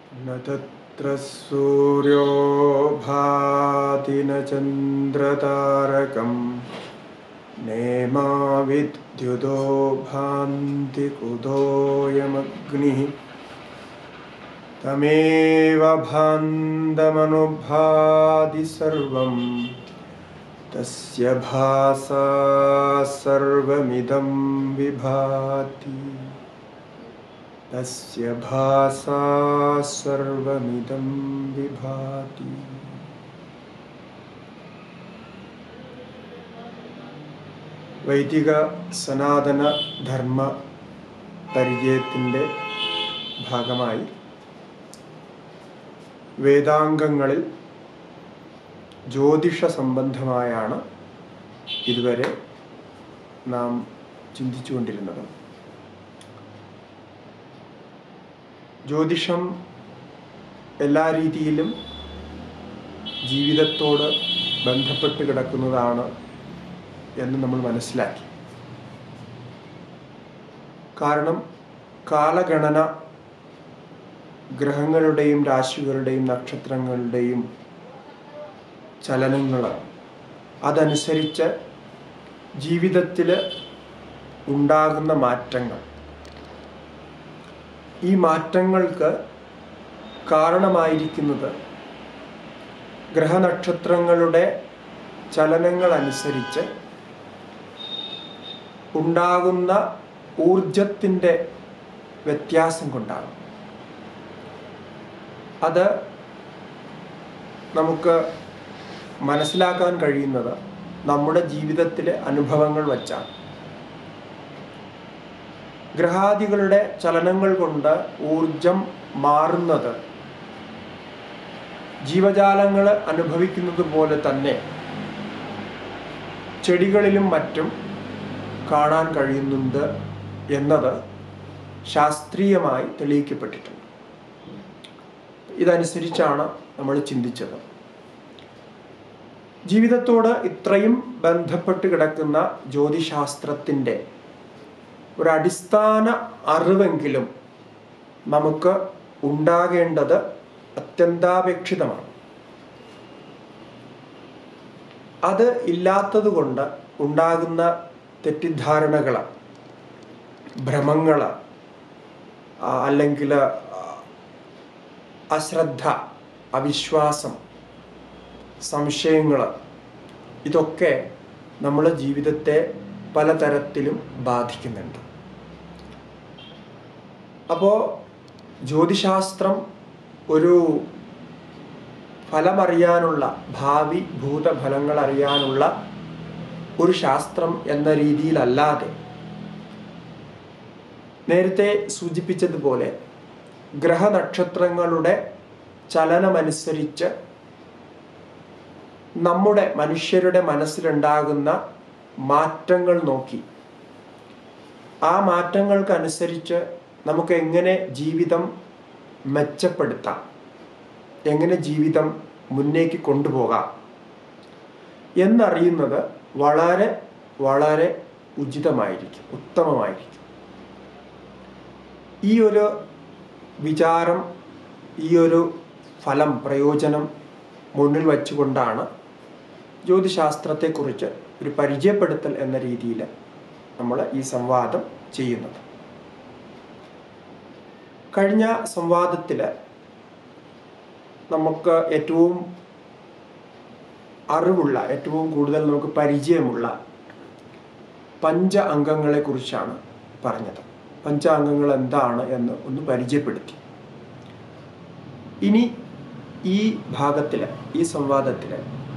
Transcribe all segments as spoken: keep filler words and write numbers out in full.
न तत्र सूर्यो भाति न चन्द्रतारकं नेमा विद्युतो भान्ति कुतोऽयमग्निः तमेव भान्तमनुभाति सर्वं तस्य भासा सर्वमिदं विभाति तस्य भासा सर्वमिदं विभाति. വൈദിക സനാതന ധർമ്മ പരിചയത്തിൻ്റെ ഭാഗമായി വേദാംഗങ്ങളിൽ ജ്യോതിഷ സംബന്ധമായാണ് ഇതുവരെ നാം ചിന്തിച്ചുകൊണ്ടിരുന്നത്. ജ്യോതിഷം എല്ലാ രീതിയിലും ജീവിതത്തോട് ബന്ധപ്പെട്ട് കിടക്കുന്നതാണ് എന്ന് നമ്മൾ മനസ്സിലാക്കി. കാരണം കാലഗണന ഗ്രഹങ്ങളുടെയും രാശികളുടെയും നക്ഷത്രങ്ങളുടെയും ചലനങ്ങൾ അതനുസരിച്ച് ജീവിതത്തിൽ ഉണ്ടാകുന്ന മാറ്റങ്ങൾ, ഈ മാറ്റങ്ങൾക്ക് കാരണമായിരിക്കുന്നത് ഗ്രഹനക്ഷത്രങ്ങളുടെ ചലനങ്ങൾ അനുസരിച്ച് ഉണ്ടാകുന്ന ഊർജത്തിൻ്റെ വ്യത്യാസം കൊണ്ടാണ്. അത് നമുക്ക് മനസ്സിലാക്കാൻ കഴിയുന്നത് നമ്മുടെ ജീവിതത്തിലെ അനുഭവങ്ങൾ വച്ചാണ്. ഗ്രഹാദികളുടെ ചലനങ്ങൾ കൊണ്ട് ഊർജം മാറുന്നത് ജീവജാലങ്ങൾ അനുഭവിക്കുന്നത് പോലെ തന്നെ ചെടികളിലും മറ്റും കാണാൻ കഴിയുന്നുണ്ട് എന്നത് ശാസ്ത്രീയമായി തെളിയിക്കപ്പെട്ടിട്ടുണ്ട്. ഇതനുസരിച്ചാണ് നമ്മൾ ചിന്തിച്ചത്. ജീവിതത്തോട് ഇത്രയും ബന്ധപ്പെട്ട് കിടക്കുന്ന ജ്യോതിശാസ്ത്രത്തിൻ്റെ ഒരടിസ്ഥാന അറിവെങ്കിലും നമുക്ക് ഉണ്ടാകേണ്ടത് അത്യന്താപേക്ഷിതമാണ്. അത് ഇല്ലാത്തത് കൊണ്ട് ഉണ്ടാകുന്ന തെറ്റിദ്ധാരണകൾ, ഭ്രമങ്ങൾ, അല്ലെങ്കിൽ അശ്രദ്ധ, അവിശ്വാസം, സംശയങ്ങൾ, ഇതൊക്കെ നമ്മുടെ ജീവിതത്തെ പലതരത്തിലും ബാധിക്കുന്നുണ്ട്. അപ്പോൾ ജ്യോതിശാസ്ത്രം ഒരു ഫലമറിയാനുള്ള, ഭാവി ഭൂതഫലങ്ങൾ അറിയാനുള്ള ഒരു ശാസ്ത്രം എന്ന രീതിയിലല്ലാതെ നേരത്തെ സൂചിപ്പിച്ചതുപോലെ ഗ്രഹനക്ഷത്രങ്ങളുടെ ചലനമനുസരിച്ച് നമ്മുടെ മനുഷ്യരുടെ മനസ്സിലുണ്ടാകുന്ന മാറ്റങ്ങൾ നോക്കി ആ മാറ്റങ്ങൾക്കനുസരിച്ച് നമുക്ക് എങ്ങനെ ജീവിതം മെച്ചപ്പെടുത്താം, എങ്ങനെ ജീവിതം മുന്നേക്ക് കൊണ്ടുപോകാം എന്നറിയുന്നത് വളരെ വളരെ ഉചിതമായിരിക്കും, ഉത്തമമായിരിക്കും. ഈ ഒരു വിചാരം, ഈ ഒരു ഫലം, പ്രയോജനം മുന്നിൽ വച്ചുകൊണ്ടാണ് ജ്യോതിശാസ്ത്രത്തെക്കുറിച്ച് ഒരു പരിചയപ്പെടുത്തൽ എന്ന രീതിയിൽ നമ്മൾ ഈ സംവാദം ചെയ്യുന്നത്. കഴിഞ്ഞ സംവാദത്തിൽ നമുക്ക് ഏറ്റവും അറിവുള്ള, ഏറ്റവും കൂടുതൽ നമുക്ക് പരിചയമുള്ള പഞ്ച അംഗങ്ങളെക്കുറിച്ചാണ് പറഞ്ഞത്. പഞ്ചാംഗങ്ങൾ എന്താണ് എന്ന് ഒന്ന് പരിചയപ്പെടുത്തി. ഇനി ഈ ഭാഗത്തിൽ, ഈ സംവാദത്തിൽ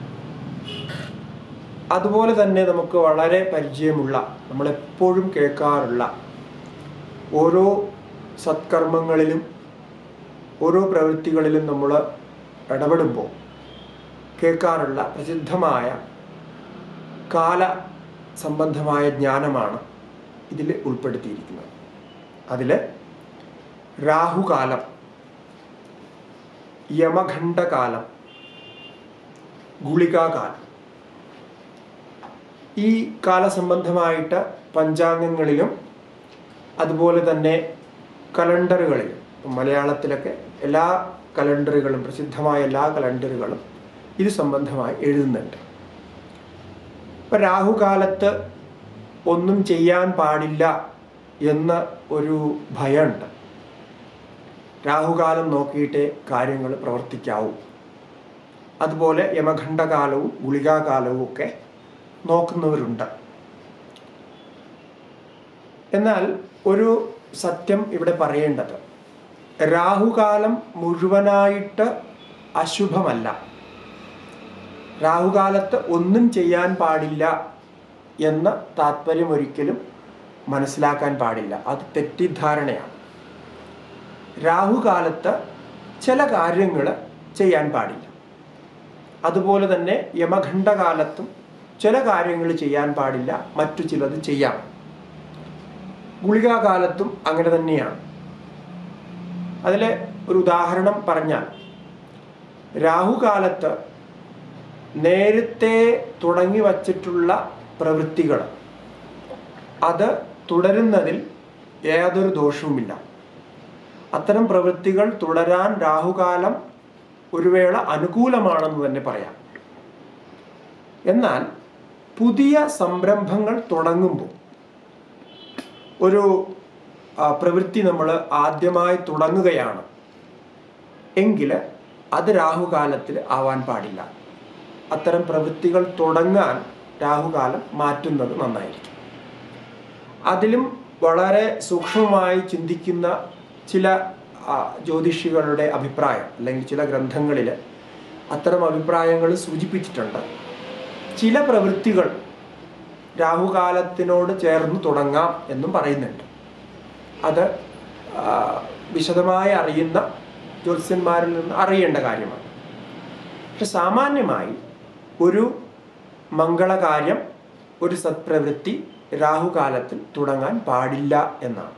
അതുപോലെ തന്നെ നമുക്ക് വളരെ പരിചയമുള്ള, നമ്മളെപ്പോഴും കേൾക്കാറുള്ള, ഓരോ സത്കർമ്മങ്ങളിലും ഓരോ പ്രവൃത്തികളിലും നമ്മൾ ഇടപെടുമ്പോൾ കേൾക്കാറുള്ള പ്രസിദ്ധമായ കാല സംബന്ധമായ ജ്ഞാനമാണ് ഇതിൽ ഉൾപ്പെടുത്തിയിരിക്കുന്നത്. അതിൽ രാഹുകാലം, യമഖണ്ഡകാലം, ഗുളികാകാലം, ഈ കാലസംബന്ധമായിട്ട് പഞ്ചാംഗങ്ങളിലും അതുപോലെ തന്നെ കലണ്ടറുകളിലും മലയാളത്തിലൊക്കെ എല്ലാ കലണ്ടറുകളും, പ്രസിദ്ധമായ എല്ലാ കലണ്ടറുകളും ഇത് സംബന്ധമായി എഴുതുന്നുണ്ട്. ഇപ്പം രാഹുകാലത്ത് ഒന്നും ചെയ്യാൻ പാടില്ല എന്ന ഒരു ഭയമുണ്ട്. രാഹുകാലം നോക്കിയിട്ടേ കാര്യങ്ങൾ പ്രവർത്തിക്കാവൂ. അതുപോലെ യമഖണ്ഡകാലവും ഗുളികാകാലവും ഒക്കെ നോക്കുന്നവരുണ്ട്. എന്നാൽ ഒരു സത്യം ഇവിടെ പറയേണ്ടത്, രാഹുകാലം മുഴുവനായിട്ട് അശുഭമല്ല. രാഹുകാലത്ത് ഒന്നും ചെയ്യാൻ പാടില്ല എന്ന താത്പര്യം ഒരിക്കലും മനസ്സിലാക്കാൻ പാടില്ല. അത് തെറ്റിദ്ധാരണയാണ്. രാഹുകാലത്ത് ചില കാര്യങ്ങൾ ചെയ്യാൻ പാടില്ല. അതുപോലെ തന്നെ യമഖണ്ഡകാലത്തും ചില കാര്യങ്ങൾ ചെയ്യാൻ പാടില്ല, മറ്റു ചിലത് ചെയ്യാം. ഗുളികാകാലത്തും അങ്ങനെ തന്നെയാണ്. അതിലെ ഒരു ഉദാഹരണം പറഞ്ഞാൽ, രാഹുകാലത്ത് നേരത്തെ തുടങ്ങി വച്ചിട്ടുള്ള പ്രവൃത്തികൾ അത് തുടരുന്നതിൽ യാതൊരു ദോഷവുമില്ല. അത്തരം പ്രവൃത്തികൾ തുടരാൻ രാഹുകാലം ഒരു വേള അനുകൂലമാണെന്ന് തന്നെ പറയാം. എന്നാൽ പുതിയ സംരംഭങ്ങൾ തുടങ്ങുമ്പോൾ, ഒരു പ്രവൃത്തി നമ്മൾ ആദ്യമായി തുടങ്ങുകയാണ് എങ്കിൽ അത് രാഹുകാലത്തിൽ ആവാൻ പാടില്ല. അത്തരം പ്രവൃത്തികൾ തുടങ്ങാൻ രാഹുകാലം മാറ്റുന്നത് നന്നായിരിക്കും. അതിലും വളരെ സൂക്ഷ്മമായി ചിന്തിക്കുന്ന ചില ജ്യോതിഷികളുടെ അഭിപ്രായം, അല്ലെങ്കിൽ ചില ഗ്രന്ഥങ്ങളിൽ അത്തരം അഭിപ്രായങ്ങൾ സൂചിപ്പിച്ചിട്ടുണ്ട്. ചില പ്രവൃത്തികൾ രാഹുകാലത്തിനോട് ചേർന്ന് തുടങ്ങാം എന്നും പറയുന്നുണ്ട്. അത് വിശദമായി അറിയുന്ന ജ്യോത്സ്യന്മാരിൽ നിന്ന് അറിയേണ്ട കാര്യമാണ്. പക്ഷെ സാമാന്യമായി ഒരു മംഗളകാര്യം, ഒരു സത്പ്രവൃത്തി രാഹുകാലത്തിൽ തുടങ്ങാൻ പാടില്ല എന്നാണ്.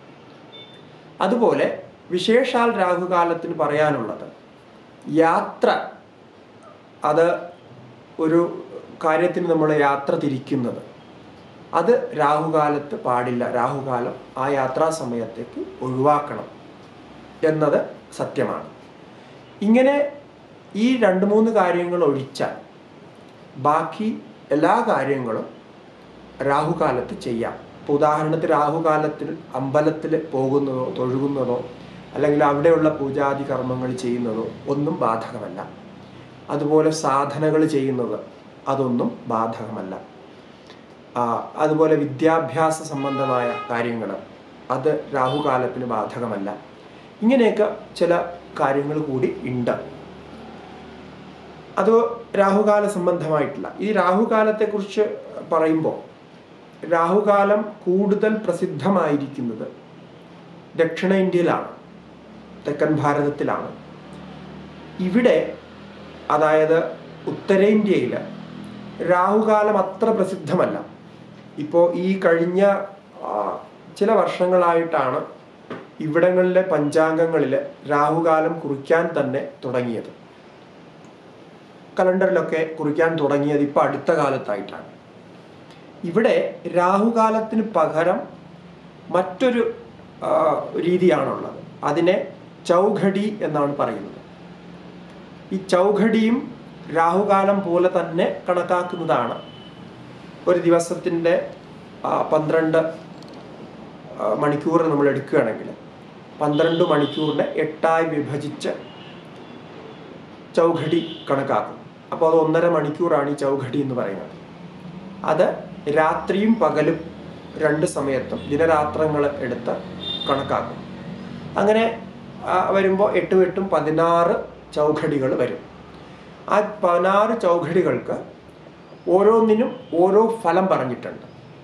അതുപോലെ വിശേഷാൽ രാഹുകാലത്തിന് പറയാനുള്ളത്, യാത്ര, അത് ഒരു കാര്യത്തിന് നമ്മൾ യാത്ര തിരിക്കുന്നത്, അത് രാഹുകാലത്ത് പാടില്ല. രാഹുകാലം ആ യാത്രാ സമയത്തേക്ക് ഒഴിവാക്കണം എന്നത് സത്യമാണ്. ഇങ്ങനെ ഈ രണ്ട് മൂന്ന് കാര്യങ്ങൾ ഒഴിച്ചാൽ ബാക്കി എല്ലാ കാര്യങ്ങളും രാഹുകാലത്ത് ചെയ്യാം. ഇപ്പോൾ ഉദാഹരണത്തിന് രാഹുകാലത്തിൽ അമ്പലത്തിൽ പോകുന്നതോ തൊഴുകുന്നതോ അല്ലെങ്കിൽ അവിടെയുള്ള പൂജാതി കർമ്മങ്ങൾ ചെയ്യുന്നതോ ഒന്നും ബാധകമല്ല. അതുപോലെ സാധനകൾ ചെയ്യുന്നത് അതൊന്നും ബാധകമല്ല. അതുപോലെ വിദ്യാഭ്യാസ സംബന്ധമായ കാര്യങ്ങൾ അത് രാഹുകാലത്തിന് ബാധകമല്ല. ഇങ്ങനെയൊക്കെ ചില കാര്യങ്ങൾ കൂടി ഉണ്ട്. അത് രാഹുകാല സംബന്ധമായിട്ടില്ല. ഈ രാഹുകാലത്തെക്കുറിച്ച് പറയുമ്പോൾ, രാഹുകാലം കൂടുതൽ പ്രസിദ്ധമായിരിക്കുന്നത് ദക്ഷിണേന്ത്യയിലാണ്, തെക്കൻ ഭാരതത്തിലാണ്. ഇവിടെ, അതായത് ഉത്തരേന്ത്യയിൽ രാഹുകാലം അത്ര പ്രസിദ്ധമല്ല. ഇപ്പോൾ ഈ കഴിഞ്ഞ ചില വർഷങ്ങളായിട്ടാണ് ഇവിടങ്ങളിലെ പഞ്ചാംഗങ്ങളിൽ രാഹുകാലം കുറിക്കാൻ തന്നെ തുടങ്ങിയത്. കലണ്ടറിലൊക്കെ കുറിക്കാൻ തുടങ്ങിയത് ഇപ്പോൾ അടുത്ത കാലത്തായിട്ടാണ്. ഇവിടെ രാഹുകാലത്തിന് പകരം മറ്റൊരു രീതിയാണുള്ളത്. അതിനെ ചൗഘടി എന്നാണ് പറയുന്നത്. ഈ ചൗഘടിയും രാഹുകാലം പോലെ തന്നെ കണക്കാക്കുന്നതാണ്. ഒരു ദിവസത്തിൻ്റെ പന്ത്രണ്ട് മണിക്കൂർ നമ്മൾ എടുക്കുകയാണെങ്കിൽ പന്ത്രണ്ട് മണിക്കൂറിനെ എട്ടായി വിഭജിച്ച് ചൗഘടി കണക്കാക്കും. അപ്പോൾ അത് ഒന്നര മണിക്കൂറാണ് ഈ ചൗഘടി എന്ന് പറയുന്നത്. അത് രാത്രിയും പകലും രണ്ട് സമയത്തും ദിനരാത്രങ്ങൾ എടുത്ത് കണക്കാക്കും. അങ്ങനെ വരുമ്പോൾ എട്ടും എട്ടും പതിനാറ് ചൗഘടികൾ വരും. ആ പതിനാറ് ചൗഘടികൾക്ക് ഓരോന്നിനും ഓരോ ഫലം പറഞ്ഞിട്ടുണ്ട്.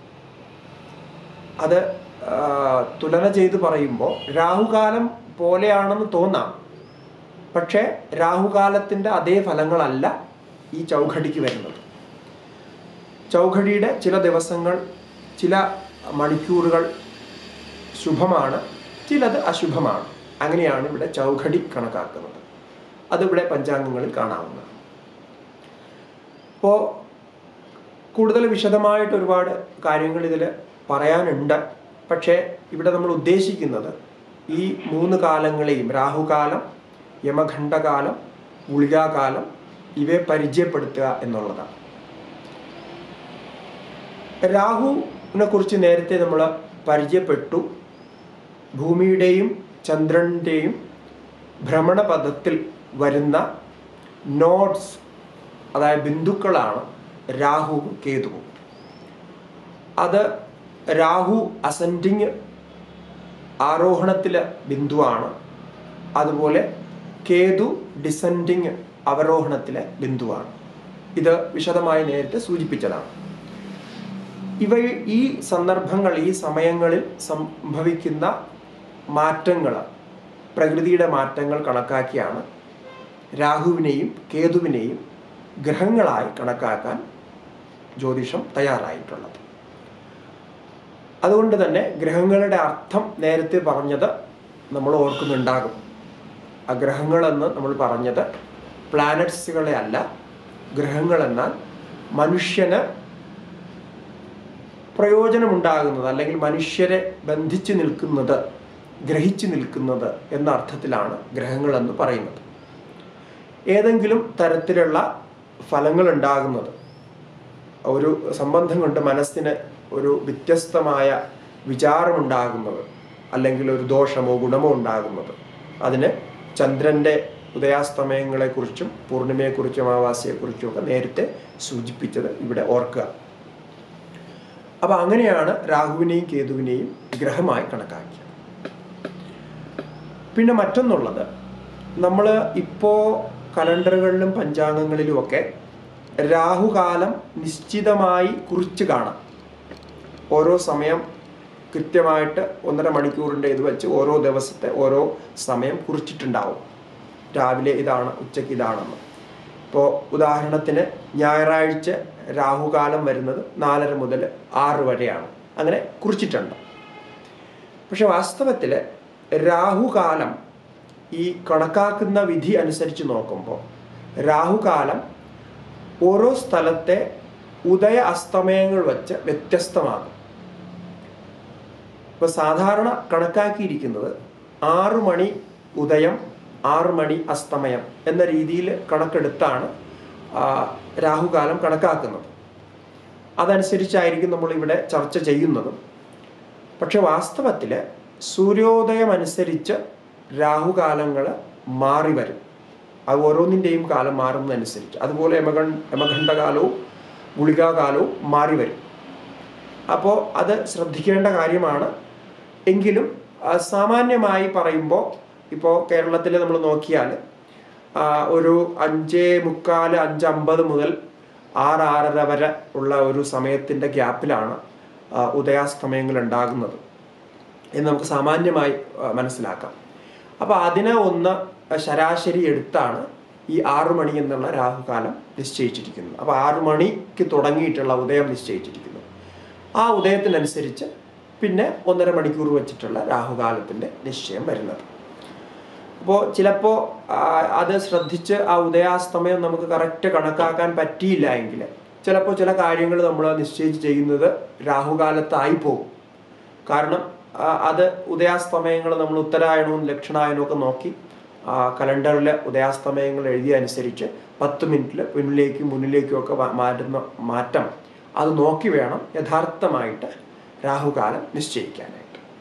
അത് തുലന ചെയ്ത് പറയുമ്പോൾ രാഹുകാലം പോലെയാണെന്ന് തോന്നാം, പക്ഷേ രാഹുകാലത്തിൻ്റെ അതേ ഫലങ്ങളല്ല ഈ ചൗഘടിക്ക് വരുന്നത്. ചൗഘടിയുടെ ചില ദിവസങ്ങൾ, ചില മണിക്കൂറുകൾ ശുഭമാണ്, ചിലത് അശുഭമാണ്. അങ്ങനെയാണ് ഇവിടെ ചൗഘടി കണക്കാക്കുന്നത്. അതിവിടെ പഞ്ചാംഗങ്ങളിൽ കാണാവുന്നതാണ്. അപ്പോൾ കൂടുതൽ വിശദമായിട്ട് ഒരുപാട് കാര്യങ്ങൾ ഇതിൽ പറയാനുണ്ട്. പക്ഷേ ഇവിടെ നമ്മൾ ഉദ്ദേശിക്കുന്നത് ഈ മൂന്ന് കാലങ്ങളെയും രാഹുകാലം, യമഖണ്ഡകാലം, ഗുളികാകാലം ഇവയെ പരിചയപ്പെടുത്തുക എന്നുള്ളതാണ്. രാഹുവിനെ കുറിച്ച് നേരത്തെ നമ്മൾ പരിചയപ്പെട്ടു. ഭൂമിയുടെയും ചന്ദ്രൻ്റെയും ഭ്രമണപഥത്തിൽ വരുന്ന നോഡ്സ്, അതായത് ബിന്ദുക്കളാണ് രാഹുവും കേതുവും. അത് രാഹു അസെൻഡിങ് ആരോഹണത്തിലെ ബിന്ദുവാണ്. അതുപോലെ കേതു ഡിസെൻഡിങ് അവരോഹണത്തിലെ ബിന്ദുവാണ്. ഇത് വിശദമായി നേരത്തെ സൂചിപ്പിച്ചതാണ്. ഇവ ഈ സന്ദർഭങ്ങൾ, ഈ സമയങ്ങളിൽ സംഭവിക്കുന്ന മാറ്റങ്ങൾ, പ്രകൃതിയുടെ മാറ്റങ്ങൾ കണക്കാക്കിയാണ് രാഹുവിനെയും കേതുവിനെയും ഗ്രഹങ്ങളായി കണക്കാക്കാൻ ജ്യോതിഷം തയ്യാറായിട്ടുള്ളത്. അതുകൊണ്ട് തന്നെ ഗ്രഹങ്ങളുടെ അർത്ഥം നേരത്തെ പറഞ്ഞത് നമ്മൾ ഓർക്കുന്നുണ്ടാകും. ആ ഗ്രഹങ്ങളെന്ന് നമ്മൾ പറഞ്ഞത് പ്ലാനറ്റ്സുകളെ അല്ല. ഗ്രഹങ്ങളെന്നാൽ മനുഷ്യന് പ്രയോജനമുണ്ടാകുന്നത്, അല്ലെങ്കിൽ മനുഷ്യരെ ബന്ധിച്ചു നിൽക്കുന്നത്, ഗ്രഹിച്ചു നിൽക്കുന്നത് എന്ന അർത്ഥത്തിലാണ് ഗ്രഹങ്ങളെന്ന് പറയുന്നത്. ഏതെങ്കിലും തരത്തിലുള്ള ഫലങ്ങൾ ഉണ്ടാകുന്നത്, ഒരു സംബന്ധം കൊണ്ട് മനസ്സിന് ഒരു വ്യത്യസ്തമായ വിചാരമുണ്ടാകുന്നത്, അല്ലെങ്കിൽ ഒരു ദോഷമോ ഗുണമോ ഉണ്ടാകുന്നത്, അതിന് ചന്ദ്രൻ്റെ ഉദയാസ്തമയങ്ങളെക്കുറിച്ചും പൂർണിമയെക്കുറിച്ചും അമാവാസ്യയെക്കുറിച്ചും ഒക്കെ നേരത്തെ സൂചിപ്പിച്ചത് ഇവിടെ ഓർക്കുക. അപ്പം അങ്ങനെയാണ് രാഹുവിനെയും കേതുവിനെയും ഗ്രഹമായി കണക്കാക്കിയത്. പിന്നെ മറ്റൊന്നുള്ളത്, നമ്മൾ ഇപ്പോൾ കലണ്ടറുകളിലും പഞ്ചാംഗങ്ങളിലുമൊക്കെ രാഹുകാലം നിശ്ചിതമായി കുറിച്ച് കാണാം. ഓരോ സമയം കൃത്യമായിട്ട് ഒന്നര മണിക്കൂറിൻ്റെ ഇത് വെച്ച് ഓരോ ദിവസത്തെ ഓരോ സമയം കുറിച്ചിട്ടുണ്ടാവും. രാവിലെ ഇതാണ്, ഉച്ചയ്ക്ക് ഇതാണെന്ന്. ഇപ്പോൾ ഉദാഹരണത്തിന് ഞായറാഴ്ച രാഹുകാലം വരുന്നത് നാലര മുതൽ ആറ് വരെയാണ്, അങ്ങനെ കുറിച്ചിട്ടുണ്ട്. പക്ഷെ വാസ്തവത്തിൽ രാഹുകാലം ഈ കണക്കാക്കുന്ന വിധി അനുസരിച്ച് നോക്കുമ്പോൾ രാഹുകാലം ഓരോ സ്ഥലത്തെ ഉദയ അസ്തമയങ്ങൾ വച്ച് വ്യത്യസ്തമാകും. ഇപ്പോൾ സാധാരണ കണക്കാക്കിയിരിക്കുന്നത് ആറു മണി ഉദയം, ആറു മണി അസ്തമയം എന്ന രീതിയിൽ കണക്കെടുത്താണ് രാഹുകാലം കണക്കാക്കുന്നത്. അതനുസരിച്ചായിരിക്കും നമ്മളിവിടെ ചർച്ച ചെയ്യുന്നതും. പക്ഷെ വാസ്തവത്തിൽ സൂര്യോദയം അനുസരിച്ച് രാഹുകാലങ്ങൾ മാറി വരും. അത് ഓരോന്നിൻ്റെയും കാലം മാറുന്നതനുസരിച്ച്. അതുപോലെ യമഗൺ യമഖണ്ഡകാലവും ഗുളികാകാലവും മാറി വരും. അപ്പോൾ അത് ശ്രദ്ധിക്കേണ്ട കാര്യമാണ്. എങ്കിലും സാമാന്യമായി പറയുമ്പോൾ, ഇപ്പോൾ കേരളത്തിൽ നമ്മൾ നോക്കിയാൽ ഒരു അഞ്ചേ മുക്കാല് അഞ്ചമ്പത് മുതൽ ആറ് ആറര വരെ ഉള്ള ഒരു സമയത്തിൻ്റെ ഗ്യാപ്പിലാണ് ഉദയാസ്തമയങ്ങൾ ഉണ്ടാകുന്നത് എന്ന് നമുക്ക് സാമാന്യമായി മനസ്സിലാക്കാം. അപ്പോൾ അതിനെ ഒന്ന് ശരാശരി എടുത്താണ് ഈ ആറു മണി എന്നുള്ള രാഹുകാലം നിശ്ചയിച്ചിരിക്കുന്നത്. അപ്പോൾ ആറു മണിക്ക് തുടങ്ങിയിട്ടുള്ള ഉദയം നിശ്ചയിച്ചിരിക്കുന്നു. ആ ഉദയത്തിനനുസരിച്ച് പിന്നെ ഒന്നര മണിക്കൂർ വെച്ചിട്ടുള്ള രാഹുകാലത്തിൻ്റെ നിശ്ചയം വരുന്നത്. അപ്പോൾ ചിലപ്പോൾ അത് ശ്രദ്ധിച്ച് ആ ഉദയാസ്തമയം നമുക്ക് കറക്റ്റ് കണക്കാക്കാൻ പറ്റിയില്ല എങ്കിൽ ചിലപ്പോൾ ചില കാര്യങ്ങൾ നമ്മൾ നിശ്ചയിച്ച് ചെയ്യുന്നത് രാഹുകാലത്തായി പോകും. കാരണം അത് ഉദയാസ്തമയങ്ങൾ നമ്മൾ ഉത്തരായണവും ദക്ഷിണായനവും ഒക്കെ നോക്കി കലണ്ടറിൽ ഉദയാസ്തമയങ്ങൾ എഴുതിയ അനുസരിച്ച് പത്ത് മിനിറ്റിൽ പിന്നിലേക്കും മുന്നിലേക്കും ഒക്കെ മാറ്റുന്ന മാറ്റം അത് നോക്കി വേണം യഥാർത്ഥമായിട്ട് രാഹുകാലം നിശ്ചയിക്കാനായിട്ട്.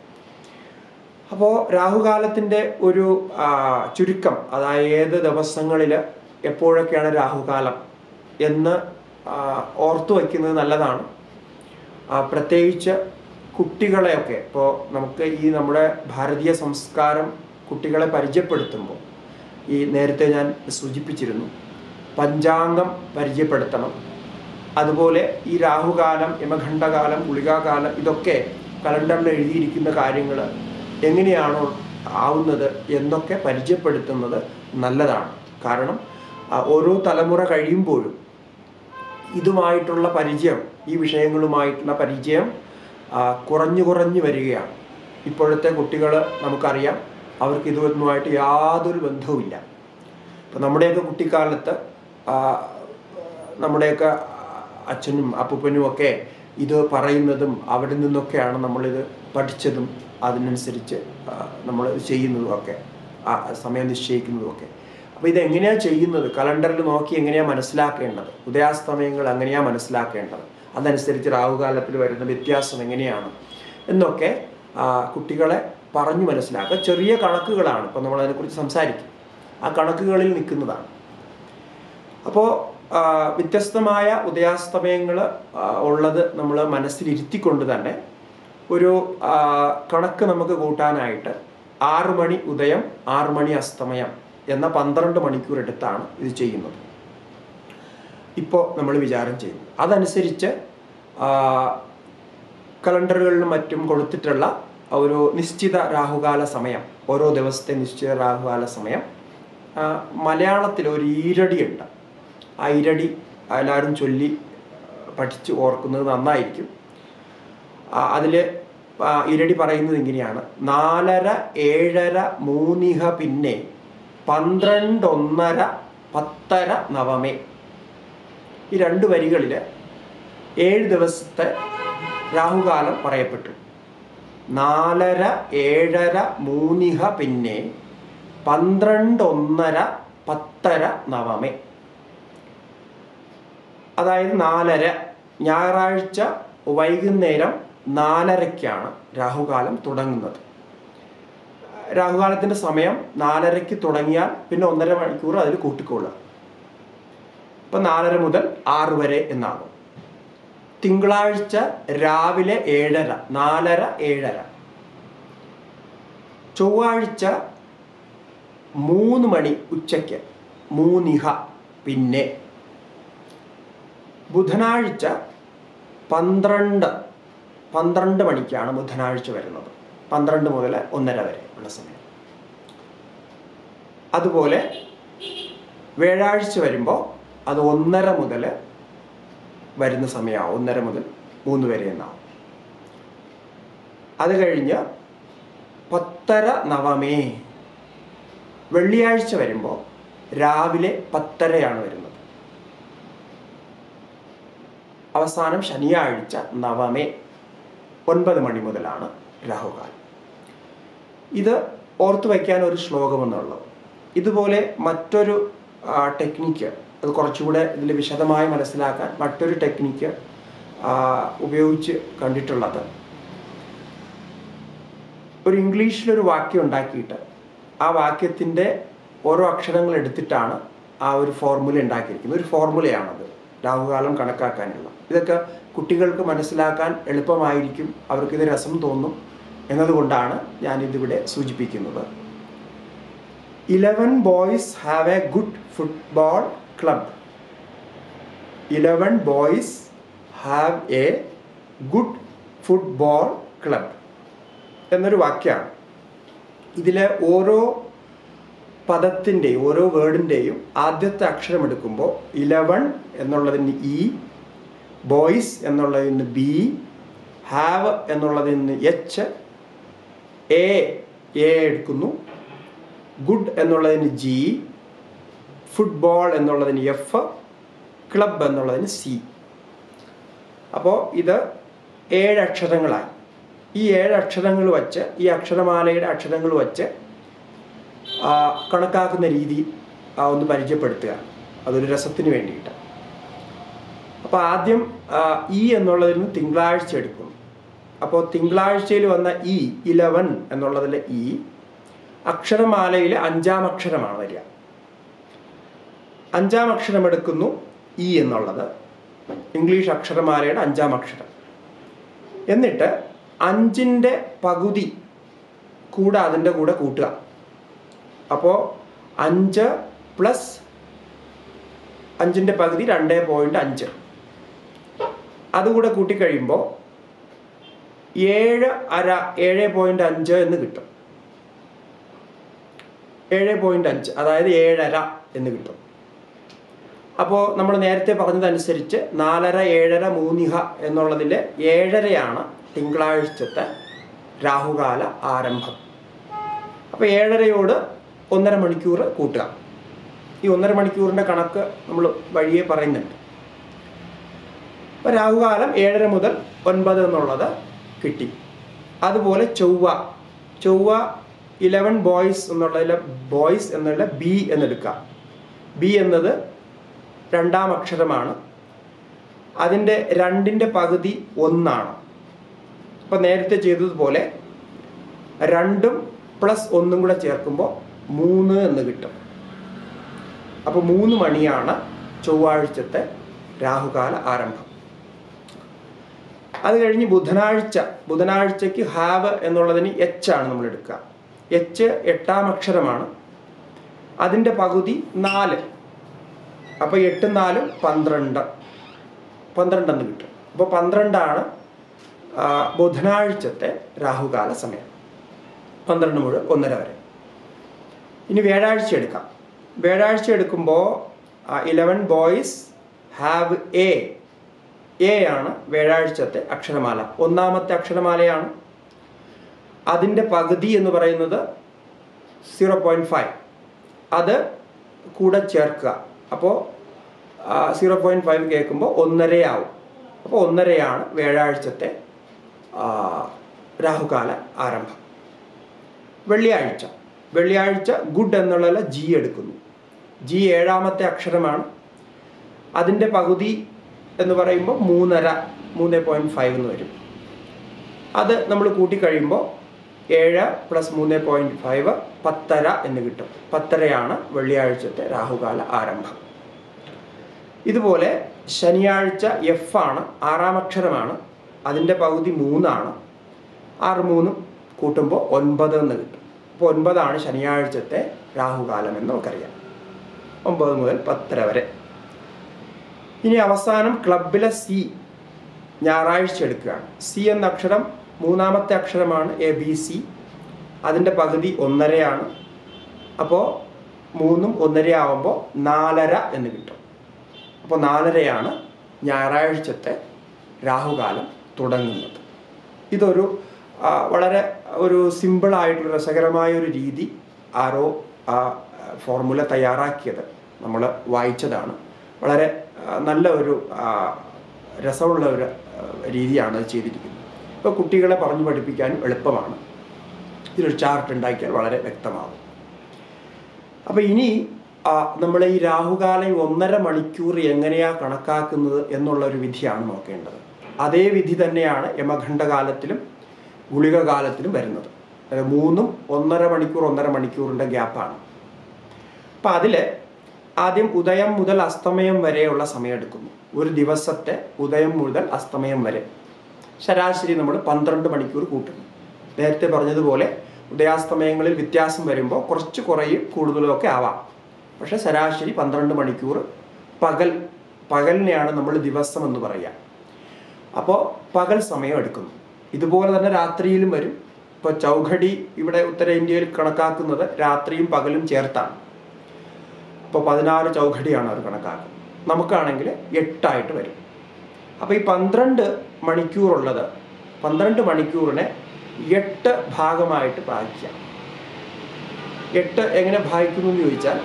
അപ്പോൾ രാഹുകാലത്തിൻ്റെ ഒരു ചുരുക്കം, അതായത് ഏത് ദിവസങ്ങളിൽ എപ്പോഴൊക്കെയാണ് രാഹുകാലം എന്ന് ഓർത്തു വയ്ക്കുന്നത് നല്ലതാണ്. പ്രത്യേകിച്ച് കുട്ടികളെയൊക്കെ, ഇപ്പോൾ നമുക്ക് ഈ നമ്മുടെ ഭാരതീയ സംസ്കാരം കുട്ടികളെ പരിചയപ്പെടുത്തുമ്പോൾ ഈ നേരത്തെ ഞാൻ സൂചിപ്പിച്ചിരുന്നു, പഞ്ചാംഗം പരിചയപ്പെടുത്തണം. അതുപോലെ ഈ രാഹുകാലം, യമഖണ്ഡകാലം, ഗുളികാകാലം ഇതൊക്കെ കലണ്ടറിൽ എഴുതിയിരിക്കുന്ന കാര്യങ്ങൾ എങ്ങനെയാണോ ആവുന്നത് എന്നൊക്കെ പരിചയപ്പെടുത്തുന്നത് നല്ലതാണ്. കാരണം ഓരോ തലമുറ കഴിയുമ്പോഴും ഇതുമായിട്ടുള്ള പരിചയം, ഈ വിഷയങ്ങളുമായിട്ടുള്ള പരിചയം കുറഞ്ഞു കുറഞ്ഞു വരികയാണ്. ഇപ്പോഴത്തെ കുട്ടികൾ നമുക്കറിയാം, അവർക്ക് ഇതൊന്നുമായിട്ട് യാതൊരു ബന്ധവുമില്ല. ഇപ്പം നമ്മുടെയൊക്കെ കുട്ടിക്കാലത്ത് നമ്മുടെയൊക്കെ അച്ഛനും അപ്പൂപ്പനും ഒക്കെ ഇത് പറയുന്നതും അവിടെ നിന്നൊക്കെയാണ് നമ്മളിത് പഠിച്ചതും അതിനനുസരിച്ച് നമ്മൾ ചെയ്യുന്നതുമൊക്കെ ആ സമയം നിശ്ചയിക്കുന്നതുമൊക്കെ. അപ്പോൾ ഇതെങ്ങനെയാണ് ചെയ്യുന്നത്, കലണ്ടറിൽ നോക്കി എങ്ങനെയാണ് മനസ്സിലാക്കേണ്ടത്, ഉദയാസ്തമയങ്ങൾ എങ്ങനെയാണ് മനസ്സിലാക്കേണ്ടത്, അതനുസരിച്ച് രാഹുകാലത്തിൽ വരുന്ന വ്യത്യാസം എങ്ങനെയാണ് എന്നൊക്കെ കുട്ടികളെ പറഞ്ഞു മനസ്സിലാക്കുക. ചെറിയ കണക്കുകളാണ്, ഇപ്പോൾ നമ്മൾ അതിനെക്കുറിച്ച് സംസാരിക്കും, ആ കണക്കുകളിൽ നിൽക്കുന്നതാണ്. അപ്പോൾ വ്യത്യസ്തമായ ഉദയാസ്തമയങ്ങൾ ഉള്ളത് നമ്മൾ മനസ്സിലിരുത്തിക്കൊണ്ട് തന്നെ ഒരു കണക്ക് നമുക്ക് കൂട്ടാനായിട്ട് ആറ് മണി ഉദയം ആറ് മണി അസ്തമയം എന്ന പന്ത്രണ്ട് മണിക്കൂർ എടുത്താണ് ഇത് ചെയ്യുന്നത്. ഇപ്പോൾ നമ്മൾ വിചാരം ചെയ്യുന്നത് അതനുസരിച്ച് കലണ്ടറുകളിലും മറ്റും കൊടുത്തിട്ടുള്ള ഒരു നിശ്ചിത രാഹുകാല സമയം, ഓരോ ദിവസത്തെ നിശ്ചിത രാഹുകാല സമയം മലയാളത്തിൽ ഒരു ഈരടിയുണ്ട്. ആ ഈരടി എല്ലാവരും ചൊല്ലി പഠിച്ച് ഓർക്കുന്നത് നന്നായിരിക്കും. അതിൽ ഈരടി പറയുന്നത് ഇങ്ങനെയാണ്: നാലര ഏഴര മൂന്നിഹ പിന്നെ പന്ത്രണ്ടൊന്നര പത്തര നവമേ. ഈ രണ്ട് വരികളിൽ ഏഴ് ദിവസത്തെ രാഹുകാലം പറയപ്പെട്ടു. നാലര ഏഴര മൂന്നിഹ പിന്നെ പന്ത്രണ്ടൊന്നര പത്തര നവമേ. അതായത് നാലര ഞായറാഴ്ച വൈകുന്നേരം നാലരയ്ക്കാണ് രാഹുകാലം തുടങ്ങുന്നത്. രാഹുകാലത്തിൻ്റെ സമയം നാലരയ്ക്ക് തുടങ്ങിയാൽ പിന്നെ ഒന്നര മണിക്കൂർ അതിൽ കൂട്ടിക്കൊള്ളുക. ഇപ്പം നാലര മുതൽ ആറ് വരെ എന്നാകും. തിങ്കളാഴ്ച രാവിലെ ഏഴര, നാലര ഏഴര. ചൊവ്വാഴ്ച മൂന്ന് മണി ഉച്ചയ്ക്ക്, മൂന്നിഹ പിന്നെ. ബുധനാഴ്ച പന്ത്രണ്ട് പന്ത്രണ്ട് മണിക്കാണ് ബുധനാഴ്ച വരുന്നത്, പന്ത്രണ്ട് മുതൽ ഒന്നര വരെ ഉള്ള സമയം. അതുപോലെ വ്യാഴാഴ്ച വരുമ്പോൾ അത് ഒന്നര മുതൽ വരുന്ന സമയമാവും, ഒന്നര മുതൽ മൂന്ന് വരെ എന്നാവും. അത് കഴിഞ്ഞ് പത്തര നവമേ. വെള്ളിയാഴ്ച വരുമ്പോൾ രാവിലെ പത്തരയാണ് വരുന്നത്. അവസാനം ശനിയാഴ്ച നവമേ, ഒൻപത് മണി മുതലാണ് രാഹുകാലം. ഇത് ഓർത്തു വയ്ക്കാൻ ഒരു ശ്ലോകമെന്നുള്ളത്. ഇതുപോലെ മറ്റൊരു ടെക്നിക്ക്, അത് കുറച്ചുകൂടെ ഇതിൽ വിശദമായി മനസ്സിലാക്കാൻ മറ്റൊരു ടെക്നിക്ക് ഉപയോഗിച്ച് കണ്ടിട്ടുള്ളത്, ഒരു ഇംഗ്ലീഷിലൊരു വാക്യം ഉണ്ടാക്കിയിട്ട് ആ വാക്യത്തിൻ്റെ ഓരോ അക്ഷരങ്ങൾ എടുത്തിട്ടാണ് ആ ഒരു ഫോർമുല ഉണ്ടാക്കിയിരിക്കുന്നത്. ഒരു ഫോർമുലയാണത് രാഹുകാലം കണക്കാക്കാനുള്ള. ഇതൊക്കെ കുട്ടികൾക്ക് മനസ്സിലാക്കാൻ എളുപ്പമായിരിക്കും, അവർക്കിത് രസം തോന്നും എന്നതുകൊണ്ടാണ് ഞാനിതിവിടെ സൂചിപ്പിക്കുന്നത്. Eleven boys have a good football club. Eleven boys have a good football club എന്നൊരു വാക്യമാണ്. ഇതിലെ ഓരോ പദത്തിൻ്റെയും ഓരോ വേർഡിൻ്റെയും ആദ്യത്തെ അക്ഷരം എടുക്കുമ്പോൾ ഇലവൻ എന്നുള്ളതിന് ഇ, ബോയ്സ് എന്നുള്ളതിന് ബി, ഹാവ് എന്നുള്ളതിന് എച്ച്, എ എ എടുക്കുന്നു, ഗുഡ് എന്നുള്ളതിന് ജി, ഫുട്ബോൾ എന്നുള്ളതിന് എഫ്, ക്ലബ് എന്നുള്ളതിന് സി. അപ്പോൾ ഇത് ഏഴ് അക്ഷരങ്ങളായി. ഈ ഏഴ് അക്ഷരങ്ങൾ വച്ച്, ഈ അക്ഷരമാലയുടെ അക്ഷരങ്ങൾ വച്ച് കണക്കാക്കുന്ന രീതി ഒന്ന് പരിചയപ്പെടുത്തുക, അതൊരു രസത്തിന് വേണ്ടിയിട്ട്. അപ്പോൾ ആദ്യം ഇ എന്നുള്ളതിന് തിങ്കളാഴ്ച എടുക്കും. അപ്പോൾ തിങ്കളാഴ്ചയിൽ വന്ന ഇ, ഇലവൻ എന്നുള്ളതിലെ ഇ അക്ഷരമാലയിലെ അഞ്ചാം അക്ഷരമാണ് വരിക. അഞ്ചാം അക്ഷരം എടുക്കുന്നു ഇ എന്നുള്ളത്, ഇംഗ്ലീഷ് അക്ഷരമാലയുടെ അഞ്ചാം അക്ഷരം. എന്നിട്ട് അഞ്ചിൻ്റെ പകുതി കൂടെ അതിൻ്റെ കൂടെ കൂട്ടുക. അപ്പോൾ അഞ്ച് പ്ലസ് അഞ്ചിൻ്റെ പകുതി രണ്ട് പോയിൻറ്റ് അഞ്ച്, അതുകൂടെ കൂട്ടിക്കഴിയുമ്പോൾ ഏഴ് അര, ഏഴ് പോയിൻറ്റ് അഞ്ച് എന്ന് കിട്ടും. ഏഴ് പോയിൻറ്റ് അഞ്ച് അതായത് ഏഴര എന്ന് കിട്ടും. അപ്പോൾ നമ്മൾ നേരത്തെ പറഞ്ഞതനുസരിച്ച് നാലര ഏഴര മൂന്നിഹ എന്നുള്ളതിൽ ഏഴരയാണ് തിങ്കളാഴ്ചത്തെ രാഹുകാല ആരംഭം. അപ്പോൾ ഏഴരയോട് ഒന്നര മണിക്കൂർ കൂട്ടുക. ഈ ഒന്നര മണിക്കൂറിൻ്റെ കണക്ക് നമ്മൾ വഴിയെ പറയുന്നുണ്ട്. അപ്പോൾ രാഹുകാലം ഏഴര മുതൽ ഒൻപത് എന്നുള്ളത് കിട്ടി. അതുപോലെ ചൊവ്വ ചൊവ്വ ഇലവൻ ബോയ്സ് എന്നുള്ളതിൽ ബോയ്സ് എന്നുള്ള ബി എന്നെടുക്കാം. ബി എന്നത് രണ്ടാം അക്ഷരമാണ്. അതിൻ്റെ രണ്ടിൻ്റെ പകുതി ഒന്നാണ്. അപ്പോൾ നേരത്തെ ചെയ്തതുപോലെ രണ്ടും പ്ലസ് ഒന്നും കൂടെ ചേർക്കുമ്പോൾ മൂന്ന് എന്ന് കിട്ടും. അപ്പോൾ മൂന്ന് മണിയാണ് ചൊവ്വാഴ്ചത്തെ രാഹുകാല ആരംഭം. അത് കഴിഞ്ഞ് ബുധനാഴ്ച, ബുധനാഴ്ചയ്ക്ക് ഹാവ് എന്നുള്ളതിന് എച്ച് ആണ് നമ്മൾ എടുക്കുക. എച്ച് എട്ടാം അക്ഷരമാണ്. അതിൻ്റെ പകുതി നാല്. അപ്പോൾ എട്ടും നാലും പന്ത്രണ്ട്, പന്ത്രണ്ടെന്ന് കിട്ടും. അപ്പോൾ പന്ത്രണ്ടാണ് ബുധനാഴ്ചത്തെ രാഹുകാല സമയം, പന്ത്രണ്ട് മുതൽ ഒന്നര വരെ. ഇനി വ്യാഴാഴ്ച എടുക്കാം. വ്യാഴാഴ്ച എടുക്കുമ്പോൾ eleven boys have A A ആണ് വ്യാഴാഴ്ചത്തെ അക്ഷരമാല. ഒന്നാമത്തെ അക്ഷരമാലയാണ്. അതിൻ്റെ പകുതി എന്ന് പറയുന്നത് സീറോ പോയിൻറ്റ് ഫൈവ്. അത് കൂടെ ചേർക്കുക. അപ്പോൾ സീറോ പോയിൻറ്റ് ഫൈവ് കേൾക്കുമ്പോൾ ഒന്നരയാവും. അപ്പോൾ ഒന്നരയാണ് വ്യാഴാഴ്ചത്തെ രാഹുകാല ആരംഭം. വെള്ളിയാഴ്ച, വെള്ളിയാഴ്ച ഗുഡ് എന്നുള്ള ജി എടുക്കുന്നു. ജി ഏഴാമത്തെ അക്ഷരമാണ്. അതിൻ്റെ പകുതി എന്ന് പറയുമ്പോൾ മൂന്നര, മൂന്ന് പോയിൻറ്റ് ഫൈവ് എന്ന് വരും. അത് നമ്മൾ കൂട്ടിക്കഴിയുമ്പോൾ ഏഴ് പ്ലസ് മൂന്ന് പോയിൻറ്റ് ഫൈവ് പത്തര എന്ന് കിട്ടും. പത്തരയാണ് വെള്ളിയാഴ്ചത്തെ രാഹുകാല ആരംഭം. ഇതുപോലെ ശനിയാഴ്ച എഫ് ആണ്, ആറാം അക്ഷരമാണ്. അതിൻ്റെ പകുതി മൂന്നാണ്. ആറ് മൂന്നും കൂട്ടുമ്പോൾ ഒൻപത് എന്ന് കിട്ടും. അപ്പോൾ ഒൻപതാണ് ശനിയാഴ്ചത്തെ രാഹുകാലം എന്ന് നമുക്കറിയാം. ഒമ്പത് മുതൽ പത്തര വരെ. ഇനി അവസാനം ക്ലബിലെ സി ഞായറാഴ്ച എടുക്കുകയാണ്. സി എന്ന അക്ഷരം മൂന്നാമത്തെ അക്ഷരമാണ്, എ ബി സി. അതിൻ്റെ പകുതി ഒന്നരയാണ്. അപ്പോൾ മൂന്നും ഒന്നര ആവുമ്പോൾ നാലര എന്ന് കിട്ടും. അപ്പോൾ നാലരയാണ് ഞായറാഴ്ചത്തെ രാഹുകാലം തുടങ്ങുന്നത്. ഇതൊരു വളരെ ഒരു സിമ്പിളായിട്ടുള്ള രസകരമായ ഒരു രീതി ആരോ ആ ഫോർമുല തയ്യാറാക്കിയത് നമ്മൾ വായിച്ചതാണ്. വളരെ നല്ല ഒരു രസമുള്ള ഒരു രീതിയാണ് അത് ചെയ്തിരിക്കുന്നത്. ഇപ്പോൾ കുട്ടികളെ പറഞ്ഞു പഠിപ്പിക്കാനും എളുപ്പമാണ്. ഇതിലൊരു ചാർട്ട് ഉണ്ടാക്കിയാൽ വളരെ വ്യക്തമാകും. അപ്പോൾ ഇനി നമ്മൾ ഈ രാഹുകാലം ഒന്നര മണിക്കൂർ എങ്ങനെയാണ് കണക്കാക്കുന്നത് എന്നുള്ളൊരു വിധിയാണ് നോക്കേണ്ടത്. അതേ വിധി തന്നെയാണ് യമഖണ്ഡകാലത്തിലും ഗുളിക കാലത്തിലും വരുന്നത്. അതായത് മൂന്നും ഒന്നര മണിക്കൂർ ഒന്നര മണിക്കൂറിൻ്റെ ഗ്യാപ്പാണ്. അപ്പം അതിൽ ആദ്യം ഉദയം മുതൽ അസ്തമയം വരെയുള്ള സമയം എടുക്കുന്നു. ഒരു ദിവസത്തെ ഉദയം മുതൽ അസ്തമയം വരെ ശരാശരി നമ്മൾ പന്ത്രണ്ട് മണിക്കൂർ കൂട്ടുന്നു. നേരത്തെ പറഞ്ഞതുപോലെ ഉദയാസ്തമയങ്ങളിൽ വ്യത്യാസം വരുമ്പോൾ കുറച്ച് കുറയും കൂടുതലൊക്കെ ആവാം. പക്ഷേ ശരാശരി പന്ത്രണ്ട് മണിക്കൂർ പകൽ പകലിനെയാണ് നമ്മൾ ദിവസം എന്ന് പറയുക. അപ്പോൾ പകൽ സമയം എടുക്കുന്നു. ഇതുപോലെ തന്നെ രാത്രിയിലും വരും. ഇപ്പോൾ ചൗഘടി ഇവിടെ ഉത്തരേന്ത്യയിൽ കണക്കാക്കുന്നത് രാത്രിയും പകലും ചേർത്താണ്. ഇപ്പോൾ പതിനാറ് ചൗഘടിയാണ് അവർ കണക്കാക്കുന്നത്. നമുക്കാണെങ്കിൽ എട്ടായിട്ട് വരും. അപ്പോൾ ഈ പന്ത്രണ്ട് മണിക്കൂറുള്ളത് പന്ത്രണ്ട് മണിക്കൂറിനെ എട്ട് ഭാഗമായിട്ട് ഭാഗിക്കാം. എട്ട് എങ്ങനെ ഭാഗിക്കുന്നു എന്ന് ചോദിച്ചാൽ,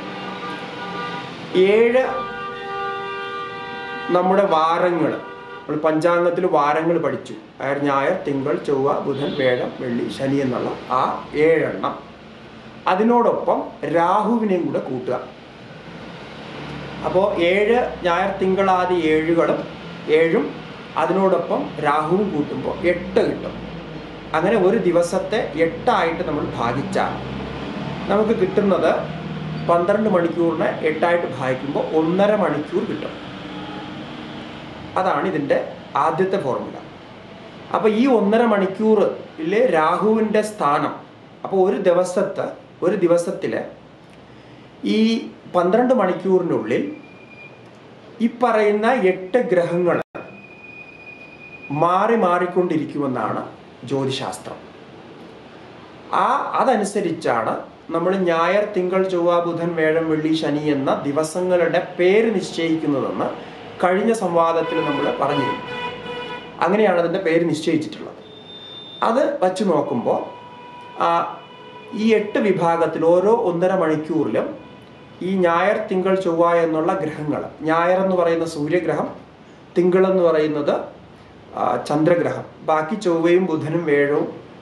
ഏഴ് നമ്മുടെ വാരങ്ങൾ, നമ്മൾ പഞ്ചാംഗത്തിൽ വാരങ്ങൾ പഠിച്ചു. അതായത് ഞായർ, തിങ്കൾ, ചൊവ്വ, ബുധൻ, വ്യാഴം, വെള്ളി, ശനി എന്നുള്ള ആ ഏഴെണ്ണം. അതിനോടൊപ്പം രാഹുവിനെയും കൂടെ കൂട്ടുക. അപ്പോൾ ഏഴ് ഞായർ തിങ്കളാദി ഏഴുകളും ഏഴും അതിനോടൊപ്പം രാഹുവും കൂട്ടുമ്പോൾ എട്ട് കിട്ടും. അങ്ങനെ ഒരു ദിവസത്തെ എട്ടായിട്ട് നമ്മൾ ഭാഗിച്ചാൽ നമുക്ക് കിട്ടുന്നത് പന്ത്രണ്ട് മണിക്കൂറിനെ എട്ടായിട്ട് ഭാഗിക്കുമ്പോൾ ഒന്നര മണിക്കൂർ കിട്ടും. അതാണ് ഇതിൻ്റെ ആദ്യത്തെ ഫോർമുല. അപ്പോൾ ഈ ഒന്നര മണിക്കൂർ ഇല്ലേ രാഹുവിൻ്റെ സ്ഥാനം. അപ്പോൾ ഒരു ദിവസത്തെ ഒരു ദിവസത്തിൽ ഈ പന്ത്രണ്ട് മണിക്കൂറിനുള്ളിൽ ഈ പറയുന്ന എട്ട് ഗ്രഹങ്ങൾ മാറി മാറിക്കൊണ്ടിരിക്കുമെന്നാണ് ജ്യോതിശാസ്ത്രം. ആ അതനുസരിച്ചാണ് നമ്മൾ ഞായർ, തിങ്കൾ, ചൊവ്വ, ബുധൻ, വ്യാഴം, വെള്ളി, ശനി എന്ന ദിവസങ്ങളുടെ പേര് നിശ്ചയിക്കുന്നതെന്ന് കഴിഞ്ഞ സംവാദത്തിൽ നമ്മൾ പറഞ്ഞിരുന്നു. അങ്ങനെയാണ് അതിൻ്റെ പേര് നിശ്ചയിച്ചിട്ടുള്ളത്. അത് വച്ച് നോക്കുമ്പോൾ ഈ എട്ട് വിഭാഗത്തിൽ ഓരോ ഒന്നര മണിക്കൂറിലും ഈ ഞായർ, തിങ്കൾ, ചൊവ്വ എന്നുള്ള ഗ്രഹങ്ങൾ, ഞായർ എന്ന് പറയുന്ന സൂര്യഗ്രഹം, തിങ്കൾ എന്ന് പറയുന്നത് ചന്ദ്രഗ്രഹം, ബാക്കി ചൊവ്വയും ബുധനും വ്യാഴവും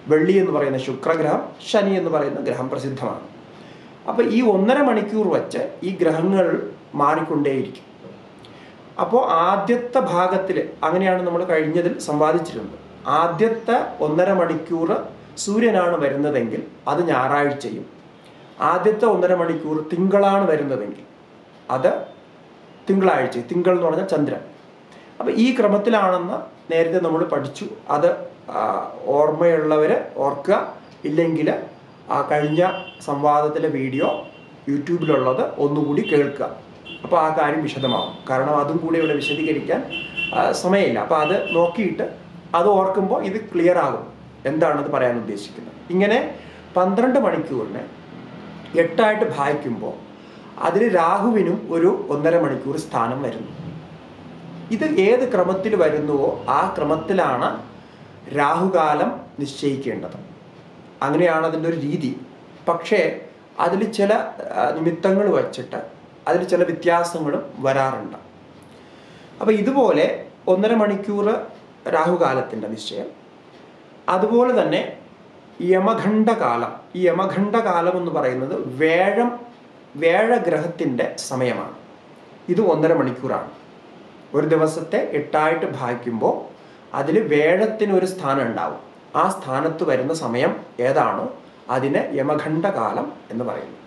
വെള്ളി എന്ന് പറയുന്ന ശുക്രഗ്രഹം, ശനി എന്ന് പറയുന്ന ഗ്രഹം പ്രസിദ്ധമാണ്. അപ്പോൾ ഈ ഒന്നര മണിക്കൂർ വച്ച് ഈ ഗ്രഹങ്ങൾ മാറിക്കൊണ്ടേയിരിക്കും. അപ്പോൾ ആദ്യത്തെ ഭാഗത്തിൽ അങ്ങനെയാണ് നമ്മൾ കഴിഞ്ഞതിൽ സമ്പാദിച്ചിരുന്നത്. ആദ്യത്തെ ഒന്നര മണിക്കൂർ സൂര്യനാണ് വരുന്നതെങ്കിൽ അത് ഞായറാഴ്ചയും, ആദ്യത്തെ ഒന്നര മണിക്കൂർ തിങ്കളാണ് വരുന്നതെങ്കിൽ അത് തിങ്കളാഴ്ച, തിങ്കൾ എന്ന് പറഞ്ഞാൽ ചന്ദ്രൻ. അപ്പോൾ ഈ ക്രമത്തിലാണെന്ന് നേരത്തെ നമ്മൾ പഠിച്ചു. അത് ഓർമ്മയുള്ളവർ ഓർക്കുക, ഇല്ലെങ്കിൽ ആ കഴിഞ്ഞ സംവാദത്തിലെ വീഡിയോ യൂട്യൂബിലുള്ളത് ഒന്നുകൂടി കേൾക്കുക. അപ്പോൾ ആ കാര്യം വിശദമാവും. കാരണം അതും കൂടി ഇവിടെ വിശദീകരിക്കാൻ സമയമില്ല. അപ്പോൾ അത് നോക്കിയിട്ട് അത് ഓർക്കുമ്പോൾ ഇത് ക്ലിയർ ആകും എന്താണത് പറയാൻ ഉദ്ദേശിക്കുന്നത്. ഇങ്ങനെ പന്ത്രണ്ട് മണിക്കൂറിനെ എട്ടായിട്ട് ഭാഗിക്കുമ്പോൾ അതിൽ രാഹുവിനും ഒരു ഒന്നര മണിക്കൂർ സ്ഥാനം വരുന്നു. ഇത് ഏത് ക്രമത്തിൽ വരുന്നുവോ ആ ക്രമത്തിലാണ് രാഹുകാലം നിശ്ചയിക്കേണ്ടത്. അങ്ങനെയാണ് അതിൻ്റെ ഒരു രീതി. പക്ഷേ അതിൽ ചില നിമിത്തങ്ങൾ വച്ചിട്ട് അതിൽ ചില വ്യത്യാസങ്ങളും വരാറുണ്ട്. അപ്പോൾ ഇതുപോലെ ഒന്നര മണിക്കൂർ രാഹുകാലത്തിൻ്റെ നിശ്ചയം, അതുപോലെ തന്നെ യമഖണ്ഡകാലം. ഈ യമഖണ്ഡകാലം എന്ന് പറയുന്നത് വേഴം വേഴഗ്രഹത്തിൻ്റെ സമയമാണ്. ഇത് ഒന്നര മണിക്കൂറാണ്. ഒരു ദിവസത്തെ എട്ടായിട്ട് ഭാഗിക്കുമ്പോൾ അതിൽ വേഴത്തിനൊരു സ്ഥാനം ഉണ്ടാവും. ആ സ്ഥാനത്ത് വരുന്ന സമയം ഏതാണോ അതിനെ യമഖണ്ഡകാലം എന്ന് പറയുന്നു.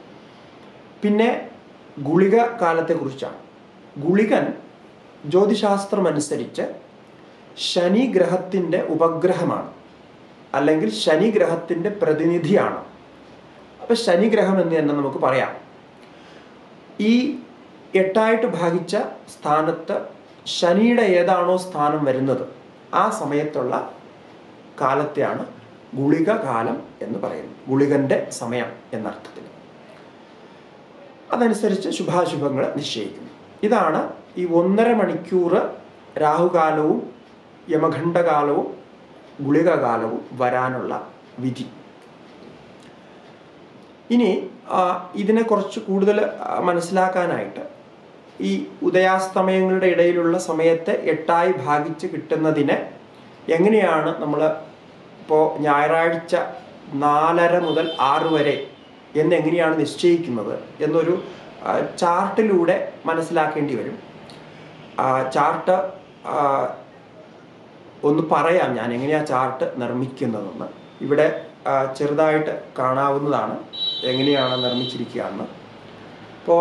പിന്നെ ഗുളിക കാലത്തെക്കുറിച്ചാണ്. ഗുളികൻ ജ്യോതിശാസ്ത്രമനുസരിച്ച് ശനി ഗ്രഹത്തിൻ്റെ ഉപഗ്രഹമാണ്, അല്ലെങ്കിൽ ശനി ഗ്രഹത്തിൻ്റെ പ്രതിനിധിയാണ്. അപ്പം ശനിഗ്രഹം എന്ന് തന്നെ നമുക്ക് പറയാം. ഈ എട്ടായിട്ട് ഭാഗിച്ച സ്ഥാനത്ത് ശനിയുടെ ഏതാണോ സ്ഥാനം വരുന്നത് ആ സമയത്തുള്ള കാലത്തെയാണ് ഗുളിക കാലം എന്ന് പറയുന്നത്. ഗുളികൻ്റെ സമയം എന്നർത്ഥത്തിൽ. അതനുസരിച്ച് ശുഭാശുഭങ്ങൾ നിശ്ചയിക്കുന്നു. ഇതാണ് ഈ ഒന്നര മണിക്കൂർ രാഹുകാലവും യമഖണ്ഡകാലവും ഗുളികകാലവും വരാനുള്ള വിധി. ഇനി ഇതിനെ കുറച്ച് കൂടുതൽ മനസ്സിലാക്കാനായിട്ട് ഈ ഉദയാസ്തമയങ്ങളുടെ ഇടയിലുള്ള സമയത്തെ എട്ടായി ഭാഗിച്ച് കിട്ടുന്നതിനെ എങ്ങനെയാണ് നമ്മൾ ഇപ്പോൾ ഞായറാഴ്ച നാലര മുതൽ ആറ് വരെ എന്നെങ്ങനെയാണ് നിശ്ചയിക്കുന്നത് എന്നൊരു ചാർട്ടിലൂടെ മനസ്സിലാക്കേണ്ടി വരും. ചാർട്ട് ഒന്ന് പറയാം ഞാൻ എങ്ങനെയാണ് ചാർട്ട് നിർമ്മിക്കുന്നതെന്ന്. ഇവിടെ ചെറുതായിട്ട് കാണാവുന്നതാണ് എങ്ങനെയാണ് നിർമ്മിച്ചിരിക്കുക എന്ന്. ഇപ്പോൾ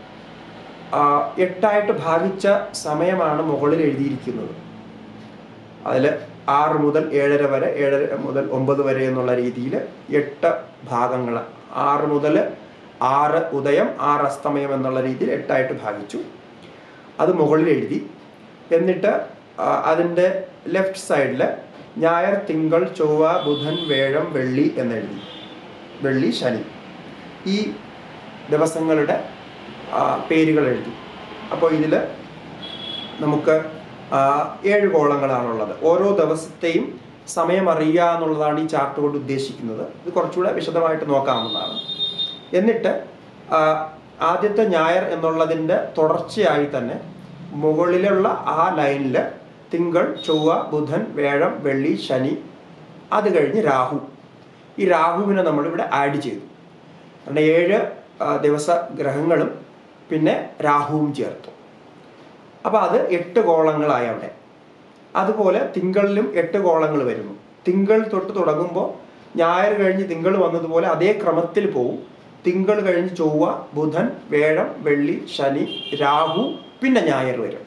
എട്ടായിട്ട് ഭാഗിച്ച സമയമാണ് മുകളിൽ എഴുതിയിരിക്കുന്നത്. അതിൽ ആറ് മുതൽ ഏഴര വരെ, ഏഴര മുതൽ ഒമ്പത് വരെ എന്നുള്ള രീതിയിൽ എട്ട് ഭാഗങ്ങൾ, ആറ് മുതൽ ആറ് ഉദയം ആറ് അസ്തമയം എന്നുള്ള രീതിയിൽ എട്ടായിട്ട് ഭാഗിച്ചു. അത് മുകളിൽ എഴുതി. എന്നിട്ട് അതിൻ്റെ ലെഫ്റ്റ് സൈഡിൽ ഞായർ, തിങ്കൾ, ചൊവ്വ, ബുധൻ, വേഴം, വെള്ളി എന്നെഴുതി. വെള്ളി, ശനി, ഈ ദിവസങ്ങളുടെ പേരുകൾ എഴുതി. അപ്പോൾ ഇതിൽ നമുക്ക് ഏഴ് കോളങ്ങളാണുള്ളത്. ഓരോ ദിവസത്തെയും സമയം അറിയുക എന്നുള്ളതാണ് ഈ ചാർട്ട് കൊണ്ട് ഉദ്ദേശിക്കുന്നത്. ഇത് കുറച്ചുകൂടെ വിശദമായിട്ട് നോക്കാവുന്നതാണ്. എന്നിട്ട് ആദ്യത്തെ ഞായർ എന്നുള്ളതിൻ്റെ തുടർച്ചയായി തന്നെ മുകളിലുള്ള ആ ലൈനിൽ തിങ്കൾ, ചൊവ്വ, ബുധൻ, വേഴം, വെള്ളി, ശനി, അത് കഴിഞ്ഞ് രാഹു. ഈ രാഹുവിനെ നമ്മളിവിടെ ആഡ് ചെയ്തു. കാരണം ഏഴ് ദിവസ ഗ്രഹങ്ങളും പിന്നെ രാഹുവും ചേർത്തു. അപ്പോൾ അത് എട്ട് കോളങ്ങളായി അവിടെ. അതുപോലെ തിങ്കളിലും എട്ട് കോളങ്ങൾ വരുന്നു. തിങ്കൾ തൊട്ട് തുടങ്ങുമ്പോൾ ഞായർ കഴിഞ്ഞ് തിങ്കൾ വന്നതുപോലെ അതേ ക്രമത്തിൽ പോവും. തിങ്കൾ കഴിഞ്ഞ് ചൊവ്വ, ബുധൻ, വേഴം, വെള്ളി, ശനി, രാഹു, പിന്നെ ഞായർ വരും.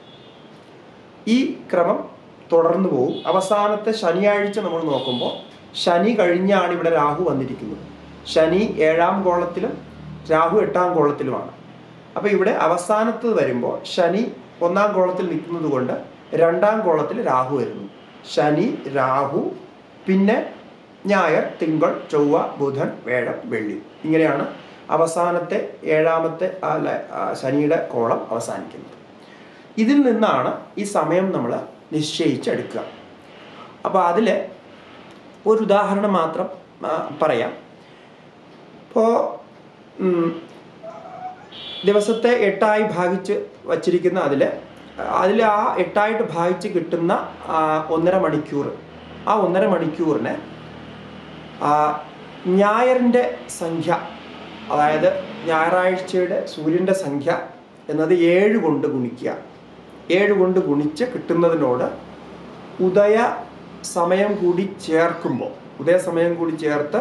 ഈ ക്രമം തുടർന്നു പോകും. അവസാനത്തെ ശനിയാഴ്ച നമ്മൾ നോക്കുമ്പോൾ ശനി കഴിഞ്ഞാണ് ഇവിടെ രാഹു വന്നിരിക്കുന്നത്. ശനി ഏഴാം കോളത്തിലും രാഹു എട്ടാം കോളത്തിലുമാണ്. അപ്പോൾ ഇവിടെ അവസാനത്ത് വരുമ്പോൾ ശനി ഒന്നാം കോളത്തിൽ നിൽക്കുന്നത് കൊണ്ട് രണ്ടാം കോളത്തിൽ രാഹു വരുന്നു. ശനി, രാഹു, പിന്നെ ഞായർ, തിങ്കൾ, ചൊവ്വ, ബുധൻ, വേഴം, വെള്ളി. ഇങ്ങനെയാണ് അവസാനത്തെ ഏഴാമത്തെ ശനിയുടെ കോളം അവസാനിക്കുന്നത്. ഇതിൽ നിന്നാണ് ഈ സമയം നമ്മൾ നിശ്ചയിച്ചെടുക്കുക. അപ്പോൾ അതിൽ ഒരു ഉദാഹരണം മാത്രം പറയാം. ഇപ്പോൾ ദിവസത്തെ എട്ടായി ഭാഗിച്ച് വച്ചിരിക്കുന്ന അതിൽ അതിൽ ആ എട്ടായിട്ട് ഭാഗിച്ച് കിട്ടുന്ന ഒന്നര മണിക്കൂർ, ആ ഒന്നര മണിക്കൂറിനെ ഞായറിൻ്റെ സംഖ്യ, അതായത് ഞായറാഴ്ചയുടെ സൂര്യൻ്റെ സംഖ്യ എന്നത് ഏഴ് കൊണ്ട് ഗുണിക്കുക. ഏഴ് കൊണ്ട് ഗുണിച്ച് കിട്ടുന്നതിനോട് ഉദയ സമയം കൂടി ചേർക്കുമ്പോൾ, ഉദയ സമയം കൂടി ചേർത്ത്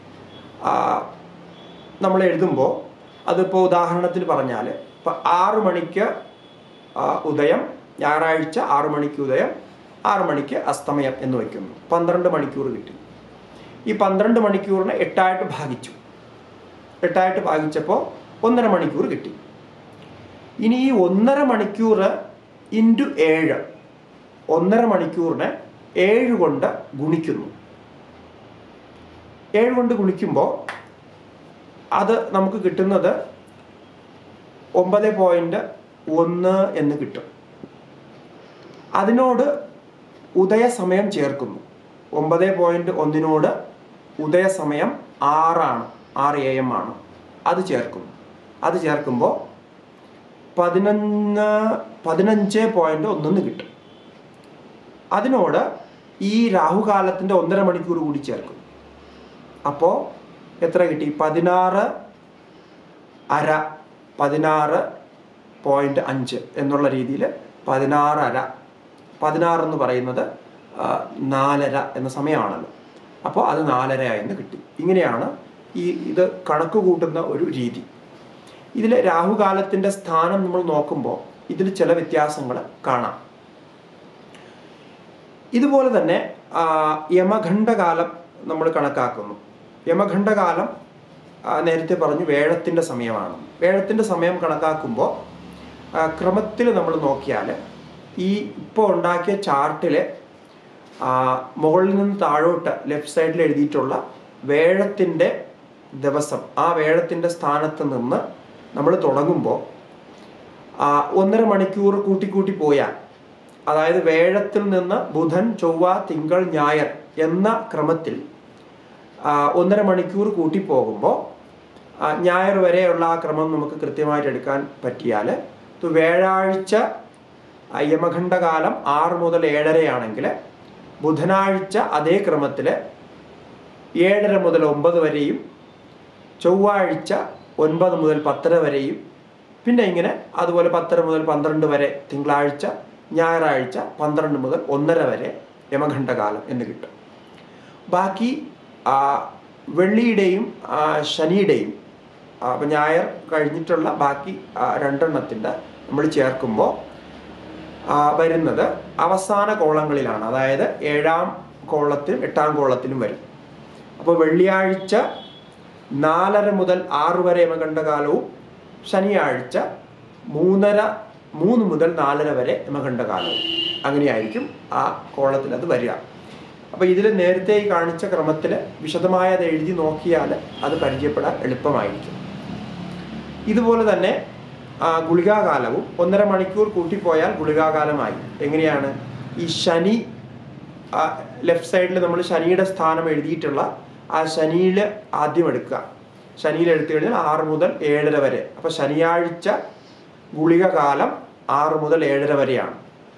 നമ്മൾ എഴുതുമ്പോൾ, അതിപ്പോൾ ഉദാഹരണത്തിന് പറഞ്ഞാൽ ഇപ്പം ആറു മണിക്ക് ഉദയം, ഞായറാഴ്ച ആറു മണിക്ക് ഉദയം, ആറു മണിക്ക് അസ്തമയം എന്ന് വയ്ക്കുന്നു. പന്ത്രണ്ട് മണിക്കൂർ കിട്ടി. ഈ പന്ത്രണ്ട് മണിക്കൂറിനെ എട്ടായിട്ട് ഭാഗിച്ചു. എട്ടായിട്ട് ഭാഗിച്ചപ്പോൾ ഒന്നര മണിക്കൂർ കിട്ടി. ഇനി ഈ ഒന്നര മണിക്കൂർ ഇൻറ്റു ഏഴ്, ഒന്നര മണിക്കൂറിനെ ഏഴ് കൊണ്ട് ഗുണിക്കുന്നു. ഏഴ് കൊണ്ട് ഗുണിക്കുമ്പോൾ അത് നമുക്ക് കിട്ടുന്നത് ഒമ്പത് പോയിൻറ്റ് ഒന്ന് എന്ന് കിട്ടും. അതിനോട് ഉദയസമയം ചേർക്കുന്നു. ഒമ്പത് പോയിൻറ്റ് ഒന്നിനോട് ഉദയസമയം ആറാണ്, ആറ് എ എം ആണ്. അത് ചേർക്കുന്നു. അത് ചേർക്കുമ്പോൾ പതിനൊന്ന് പതിനഞ്ച് പോയിൻറ്റ് ഒന്നെന്ന് കിട്ടും. അതിനോട് ഈ രാഹുകാലത്തിൻ്റെ ഒന്നര മണിക്കൂർ കൂടി ചേർക്കും. അപ്പോൾ എത്ര കിട്ടി? പതിനാറ് അര, പതിനാറ് പോയിൻറ്റ് അഞ്ച് എന്നുള്ള രീതിയിൽ പതിനാറ് അര, പതിനാറെന്ന് പറയുന്നത് നാലര എന്ന സമയമാണല്ലോ. അപ്പോൾ അത് നാലര എന്ന് കിട്ടി. ഇങ്ങനെയാണ് ഈ ഇത് കണക്ക് കൂട്ടുന്ന ഒരു രീതി. ഇതിൽ രാഹുകാലത്തിൻ്റെ സ്ഥാനം നമ്മൾ നോക്കുമ്പോൾ ഇതിൽ ചില വ്യത്യാസങ്ങൾ കാണാം. ഇതുപോലെ തന്നെ യമഖണ്ഡകാലം നമ്മൾ കണക്കാക്കുന്നു. യമഖണ്ഡകാലം നേരത്തെ പറഞ്ഞു വേഴത്തിൻ്റെ സമയമാണ്. വേഴത്തിൻ്റെ സമയം കണക്കാക്കുമ്പോൾ ക്രമത്തിൽ നമ്മൾ നോക്കിയാൽ ഈ ഇപ്പോൾ ഉണ്ടാക്കിയ ചാർട്ടിൽ മുകളിൽ നിന്ന് താഴോട്ട് ലെഫ്റ്റ് സൈഡിൽ എഴുതിയിട്ടുള്ള വേഴത്തിൻ്റെ ദിവസം, ആ വേഴത്തിൻ്റെ സ്ഥാനത്ത് നിന്ന് നമ്മൾ തുടങ്ങുമ്പോൾ ഒന്നര മണിക്കൂർ കൂട്ടിക്കൂട്ടി പോയാൽ, അതായത് വേഴത്തിൽ നിന്ന് ബുധൻ, ചൊവ്വ, തിങ്കൾ, ഞായർ എന്ന ക്രമത്തിൽ ഒന്നര മണിക്കൂർ കൂട്ടിപ്പോകുമ്പോൾ ഞായർ വരെയുള്ള ആ ക്രമം നമുക്ക് കൃത്യമായിട്ട് എടുക്കാൻ പറ്റിയാൽ വ്യാഴാഴ്ച യമഖണ്ഡകാലം ആറ് മുതൽ ഏഴരയാണെങ്കിൽ ബുധനാഴ്ച അതേ ക്രമത്തിൽ ഏഴര മുതൽ ഒമ്പത് വരെയും, ചൊവ്വാഴ്ച ഒൻപത് മുതൽ പത്തര വരെയും, പിന്നെ ഇങ്ങനെ അതുപോലെ പത്തര മുതൽ പന്ത്രണ്ട് വരെ തിങ്കളാഴ്ച, ഞായറാഴ്ച പന്ത്രണ്ട് മുതൽ ഒന്നര വരെ യമഖണ്ഡകാലം എന്ന് കിട്ടും. ബാക്കി വെള്ളിയുടെയും ശനിയുടെയും, അപ്പം ഞായർ കഴിഞ്ഞിട്ടുള്ള ബാക്കി രണ്ടെണ്ണത്തിൻ്റെ നമ്മൾ ചേർക്കുമ്പോൾ വരുന്നത് അവസാന കോളങ്ങളിലാണ്. അതായത് ഏഴാം കോളത്തിലും എട്ടാം കോളത്തിലും വരും. അപ്പോൾ വെള്ളിയാഴ്ച നാലര മുതൽ ആറ് വരെ യമഖണ്ഡകാലവും, ശനിയാഴ്ച മൂന്നര മൂന്ന് മുതൽ നാലര വരെ യമഖണ്ഡകാലവും, അങ്ങനെയായിരിക്കും ആ കോളത്തിൽ അത് വരിക. അപ്പോൾ ഇതിൽ നേരത്തെ കാണിച്ച ക്രമത്തിൽ വിശദമായി അത് എഴുതി നോക്കിയാൽ അത് പരിചയപ്പെടാൻ എളുപ്പമായിരിക്കും. ഇതുപോലെ തന്നെ ഗുളികാകാലവും ഒന്നര മണിക്കൂർ കൂട്ടിപ്പോയാൽ ഗുളികാകാലമായി. എങ്ങനെയാണ്? ഈ ശനി ലെഫ്റ്റ് സൈഡിൽ നമ്മൾ ശനിയുടെ സ്ഥാനം എഴുതിയിട്ടുള്ള ആ ശനിയിൽ ആദ്യം എടുക്കുക. ശനിയിൽ എടുത്തു കഴിഞ്ഞാൽ ആറ് മുതൽ ഏഴര വരെ. അപ്പോൾ ശനിയാഴ്ച ഗുളികകാലം ആറ് മുതൽ ഏഴര വരെയാണ്.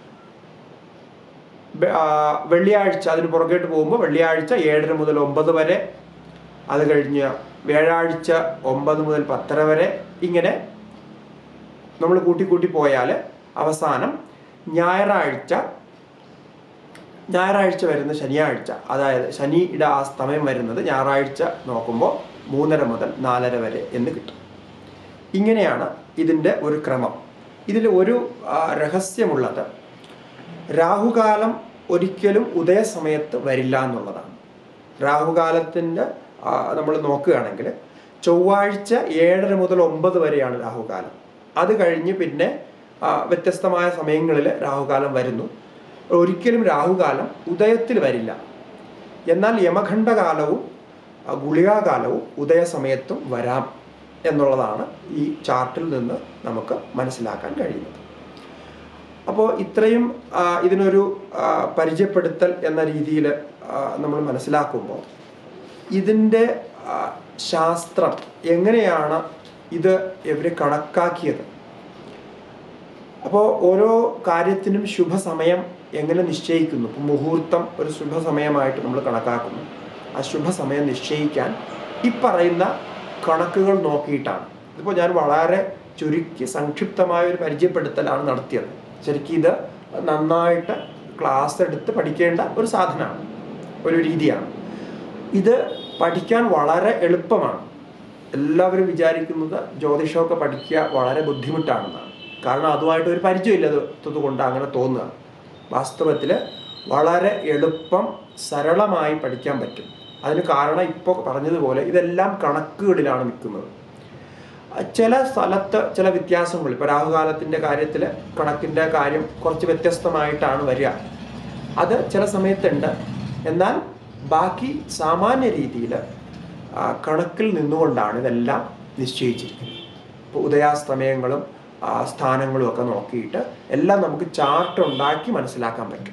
വെള്ളിയാഴ്ച അതിന് പുറകോട്ട് പോകുമ്പോൾ വെള്ളിയാഴ്ച ഏഴര മുതൽ ഒമ്പത് വരെ, അത് കഴിഞ്ഞ് വ്യാഴാഴ്ച ഒമ്പത് മുതൽ പത്തര വരെ. ഇങ്ങനെ നമ്മൾ കൂട്ടിക്കൂട്ടി പോയാൽ അവസാനം ഞായറാഴ്ച ഞായറാഴ്ച വരുന്ന ശനിയാഴ്ച, അതായത് ശനിയുടെ ആ സമയം വരുന്നത് ഞായറാഴ്ച നോക്കുമ്പോൾ മൂന്നര മുതൽ നാലര വരെ എന്ന് കിട്ടും. ഇങ്ങനെയാണ് ഇതിൻ്റെ ഒരു ക്രമം. ഇതിൽ ഒരു രഹസ്യമുള്ളത്, രാഹുകാലം ഒരിക്കലും ഉദയസമയത്ത് വരില്ല എന്നുള്ളതാണ്. രാഹുകാലത്തിൻ്റെ നമ്മൾ നോക്കുകയാണെങ്കിൽ ചൊവ്വാഴ്ച ഏഴര മുതൽ ഒമ്പത് വരെയാണ് രാഹുകാലം. അത് കഴിഞ്ഞ് പിന്നെ വ്യത്യസ്തമായ സമയങ്ങളിൽ രാഹുകാലം വരുന്നു. ഒരിക്കലും രാഹുകാലം ഉദയത്തിൽ വരില്ല. എന്നാൽ യമഖണ്ഡകാലവും ഗുളികാകാലവും ഉദയസമയത്തും വരാം എന്നുള്ളതാണ് ഈ ചാർട്ടിൽ നിന്ന് നമുക്ക് മനസ്സിലാക്കാൻ കഴിയുന്നത്. അപ്പോൾ ഇത്രയും ഇതിനൊരു പരിചയപ്പെടുത്തൽ എന്ന രീതിയിൽ നമ്മൾ മനസ്സിലാക്കുമ്പോൾ ഇതിൻ്റെ ശാസ്ത്രം എങ്ങനെയാണ് ഇത് ഇവർ കണക്കാക്കിയത്, അപ്പോൾ ഓരോ കാര്യത്തിനും ശുഭസമയം എങ്ങനെ നിശ്ചയിക്കുന്നു. ഇപ്പോൾ മുഹൂർത്തം ഒരു ശുഭസമയമായിട്ട് നമ്മൾ കണക്കാക്കുന്നു. ആ ശുഭസമയം നിശ്ചയിക്കാൻ ഈ പറയുന്ന കണക്കുകൾ നോക്കിയിട്ടാണ്. ഇതിപ്പോൾ ഞാൻ വളരെ ചുരുക്കി സംക്ഷിപ്തമായ ഒരു പരിചയപ്പെടുത്തലാണ് നടത്തിയത്. ശരിക്കും ഇത് നന്നായിട്ട് ക്ലാസ് എടുത്ത് പഠിക്കേണ്ട ഒരു സാധനമാണ്, ഒരു രീതിയാണ്. ഇത് പഠിക്കാൻ വളരെ എളുപ്പമാണ്. എല്ലാവരും വിചാരിക്കുന്നത് ജ്യോതിഷമൊക്കെ പഠിക്കുക വളരെ ബുദ്ധിമുട്ടാണെന്നാണ്. കാരണം അതുമായിട്ട് ഒരു പരിചയമില്ലാത്തത് കൊണ്ട് അങ്ങനെ തോന്നുക. വാസ്തവത്തിൽ വളരെ എളുപ്പം സരളമായി പഠിക്കാൻ പറ്റും. അതിന് കാരണം ഇപ്പോൾ പറഞ്ഞതുപോലെ ഇതെല്ലാം കണക്കുകളിലാണ് നിൽക്കുന്നത്. ചില സ്ഥലത്ത് ചില വ്യത്യാസങ്ങൾ, ഇപ്പോൾ രാഹുകാലത്തിൻ്റെ കാര്യത്തിൽ കണക്കിൻ്റെ കാര്യം കുറച്ച് വ്യത്യസ്തമായിട്ടാണ് വരിക. അത് ചില സമയത്തുണ്ട്. എന്നാൽ ബാക്കി സാമാന്യ രീതിയിൽ കണക്കിൽ നിന്നുകൊണ്ടാണ് ഇതെല്ലാം നിശ്ചയിച്ചിരിക്കുന്നത്. ഇപ്പോൾ ഉദയാസ്തമയങ്ങളും സ്ഥാനങ്ങളും ഒക്കെ നോക്കിയിട്ട് എല്ലാം നമുക്ക് ചാർട്ട് ഉണ്ടാക്കി മനസ്സിലാക്കാൻ പറ്റും.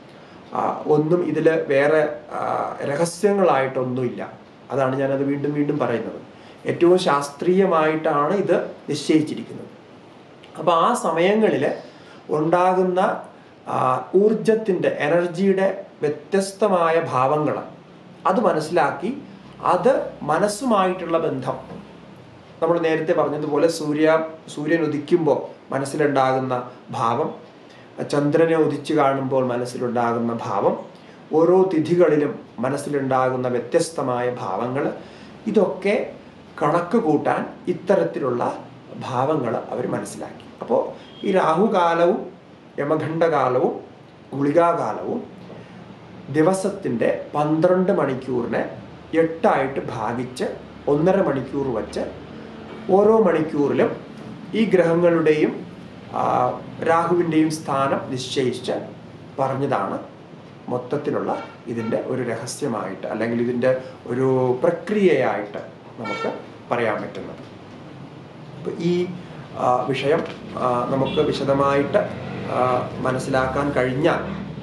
ഒന്നും ഇതിൽ വേറെ രഹസ്യങ്ങളായിട്ടൊന്നുമില്ല. അതാണ് ഞാനത് വീണ്ടും വീണ്ടും പറയുന്നത്. ഏറ്റവും ശാസ്ത്രീയമായിട്ടാണ് ഇത് നിശ്ചയിച്ചിരിക്കുന്നത്. അപ്പോൾ ആ സമയങ്ങളിൽ ഉണ്ടാകുന്ന ഊർജത്തിൻ്റെ, എനർജിയുടെ വ്യത്യസ്തമായ ഭാവങ്ങൾ അത് മനസ്സിലാക്കി അത് മനസ്സുമായിട്ടുള്ള ബന്ധം, നമ്മൾ നേരത്തെ പറഞ്ഞതുപോലെ സൂര്യ സൂര്യൻ ഉദിക്കുമ്പോൾ മനസ്സിലുണ്ടാകുന്ന ഭാവം, ചന്ദ്രനെ ഉദിച്ചു കാണുമ്പോൾ മനസ്സിലുണ്ടാകുന്ന ഭാവം, ഓരോ തിഥികളിലും മനസ്സിലുണ്ടാകുന്ന വ്യത്യസ്തമായ ഭാവങ്ങൾ, ഇതൊക്കെ കണക്ക് കൂട്ടാൻ ഇത്തരത്തിലുള്ള ഭാവങ്ങൾ അവർ മനസ്സിലാക്കി. അപ്പോൾ ഈ രാഹുകാലവും യമഖണ്ഡകാലവും ഗുളികാകാലവും ദിവസത്തിൻ്റെ പന്ത്രണ്ട് മണിക്കൂറിനെ എട്ടായിട്ട് ഭാഗിച്ച് ഒന്നര മണിക്കൂർ വച്ച് ഓരോ മണിക്കൂറിലും ഈ ഗ്രഹങ്ങളുടെയും രാഹുവിൻ്റെയും സ്ഥാനം നിശ്ചയിച്ച് പറഞ്ഞതാണ് മൊത്തത്തിലുള്ള ഇതിൻ്റെ ഒരു രഹസ്യമായിട്ട്, അല്ലെങ്കിൽ ഇതിൻ്റെ ഒരു പ്രക്രിയയായിട്ട് നമുക്ക് പറയാൻ പറ്റുന്നത്. അപ്പോൾ ഈ വിഷയം നമുക്ക് വിശദമായിട്ട് മനസ്സിലാക്കാൻ കഴിഞ്ഞാൽ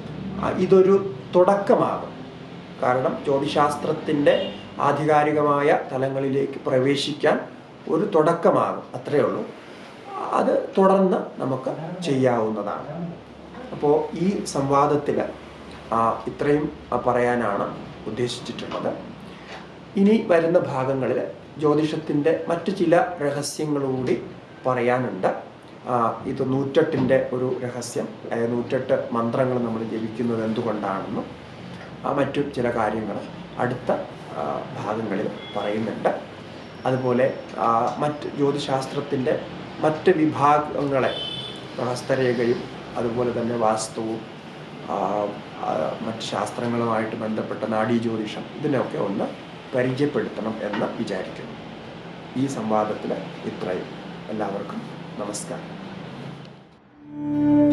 ഇതൊരു തുടക്കമാകും. കാരണം ജ്യോതിശാസ്ത്രത്തിൻ്റെ ആധികാരികമായ തലങ്ങളിലേക്ക് പ്രവേശിക്കാൻ ഒരു തുടക്കമാകും, അത്രയേ ഉള്ളൂ. അത് തുടർന്ന് നമുക്ക് ചെയ്യാവുന്നതാണ്. അപ്പോൾ ഈ സംവാദത്തിൽ ഇത്രയും പറയാനാണ് ഉദ്ദേശിച്ചിട്ടുള്ളത്. ഇനി വരുന്ന ഭാഗങ്ങളിൽ ജ്യോതിഷത്തിൻ്റെ മറ്റു ചില രഹസ്യങ്ങളൂടി പറയാനുണ്ട്. ഇത് നൂറ്റെട്ടിൻ്റെ ഒരു രഹസ്യം, നൂറ്റെട്ട് മന്ത്രങ്ങൾ നമ്മൾ ജപിക്കുന്നത് എന്തുകൊണ്ടാണെന്നും മറ്റു ചില കാര്യങ്ങൾ അടുത്ത ഭാഗങ്ങളിൽ പറയുന്നുണ്ട്. അതുപോലെ മറ്റ് ജ്യോതിശാസ്ത്രത്തിൻ്റെ മറ്റ് വിഭാഗങ്ങളെ, ഹസ്തരേഖയും അതുപോലെ തന്നെ വാസ്തുവും മറ്റ് ശാസ്ത്രങ്ങളുമായിട്ട് ബന്ധപ്പെട്ട നാഡീജ്യോതിഷം, ഇതിനൊക്കെ ഒന്ന് പരിചയപ്പെടുത്തണം എന്ന് വിചാരിക്കുന്നു. ഈ സംവാദത്തിൽ ഇത്രയും. എല്ലാവർക്കും നമസ്കാരം.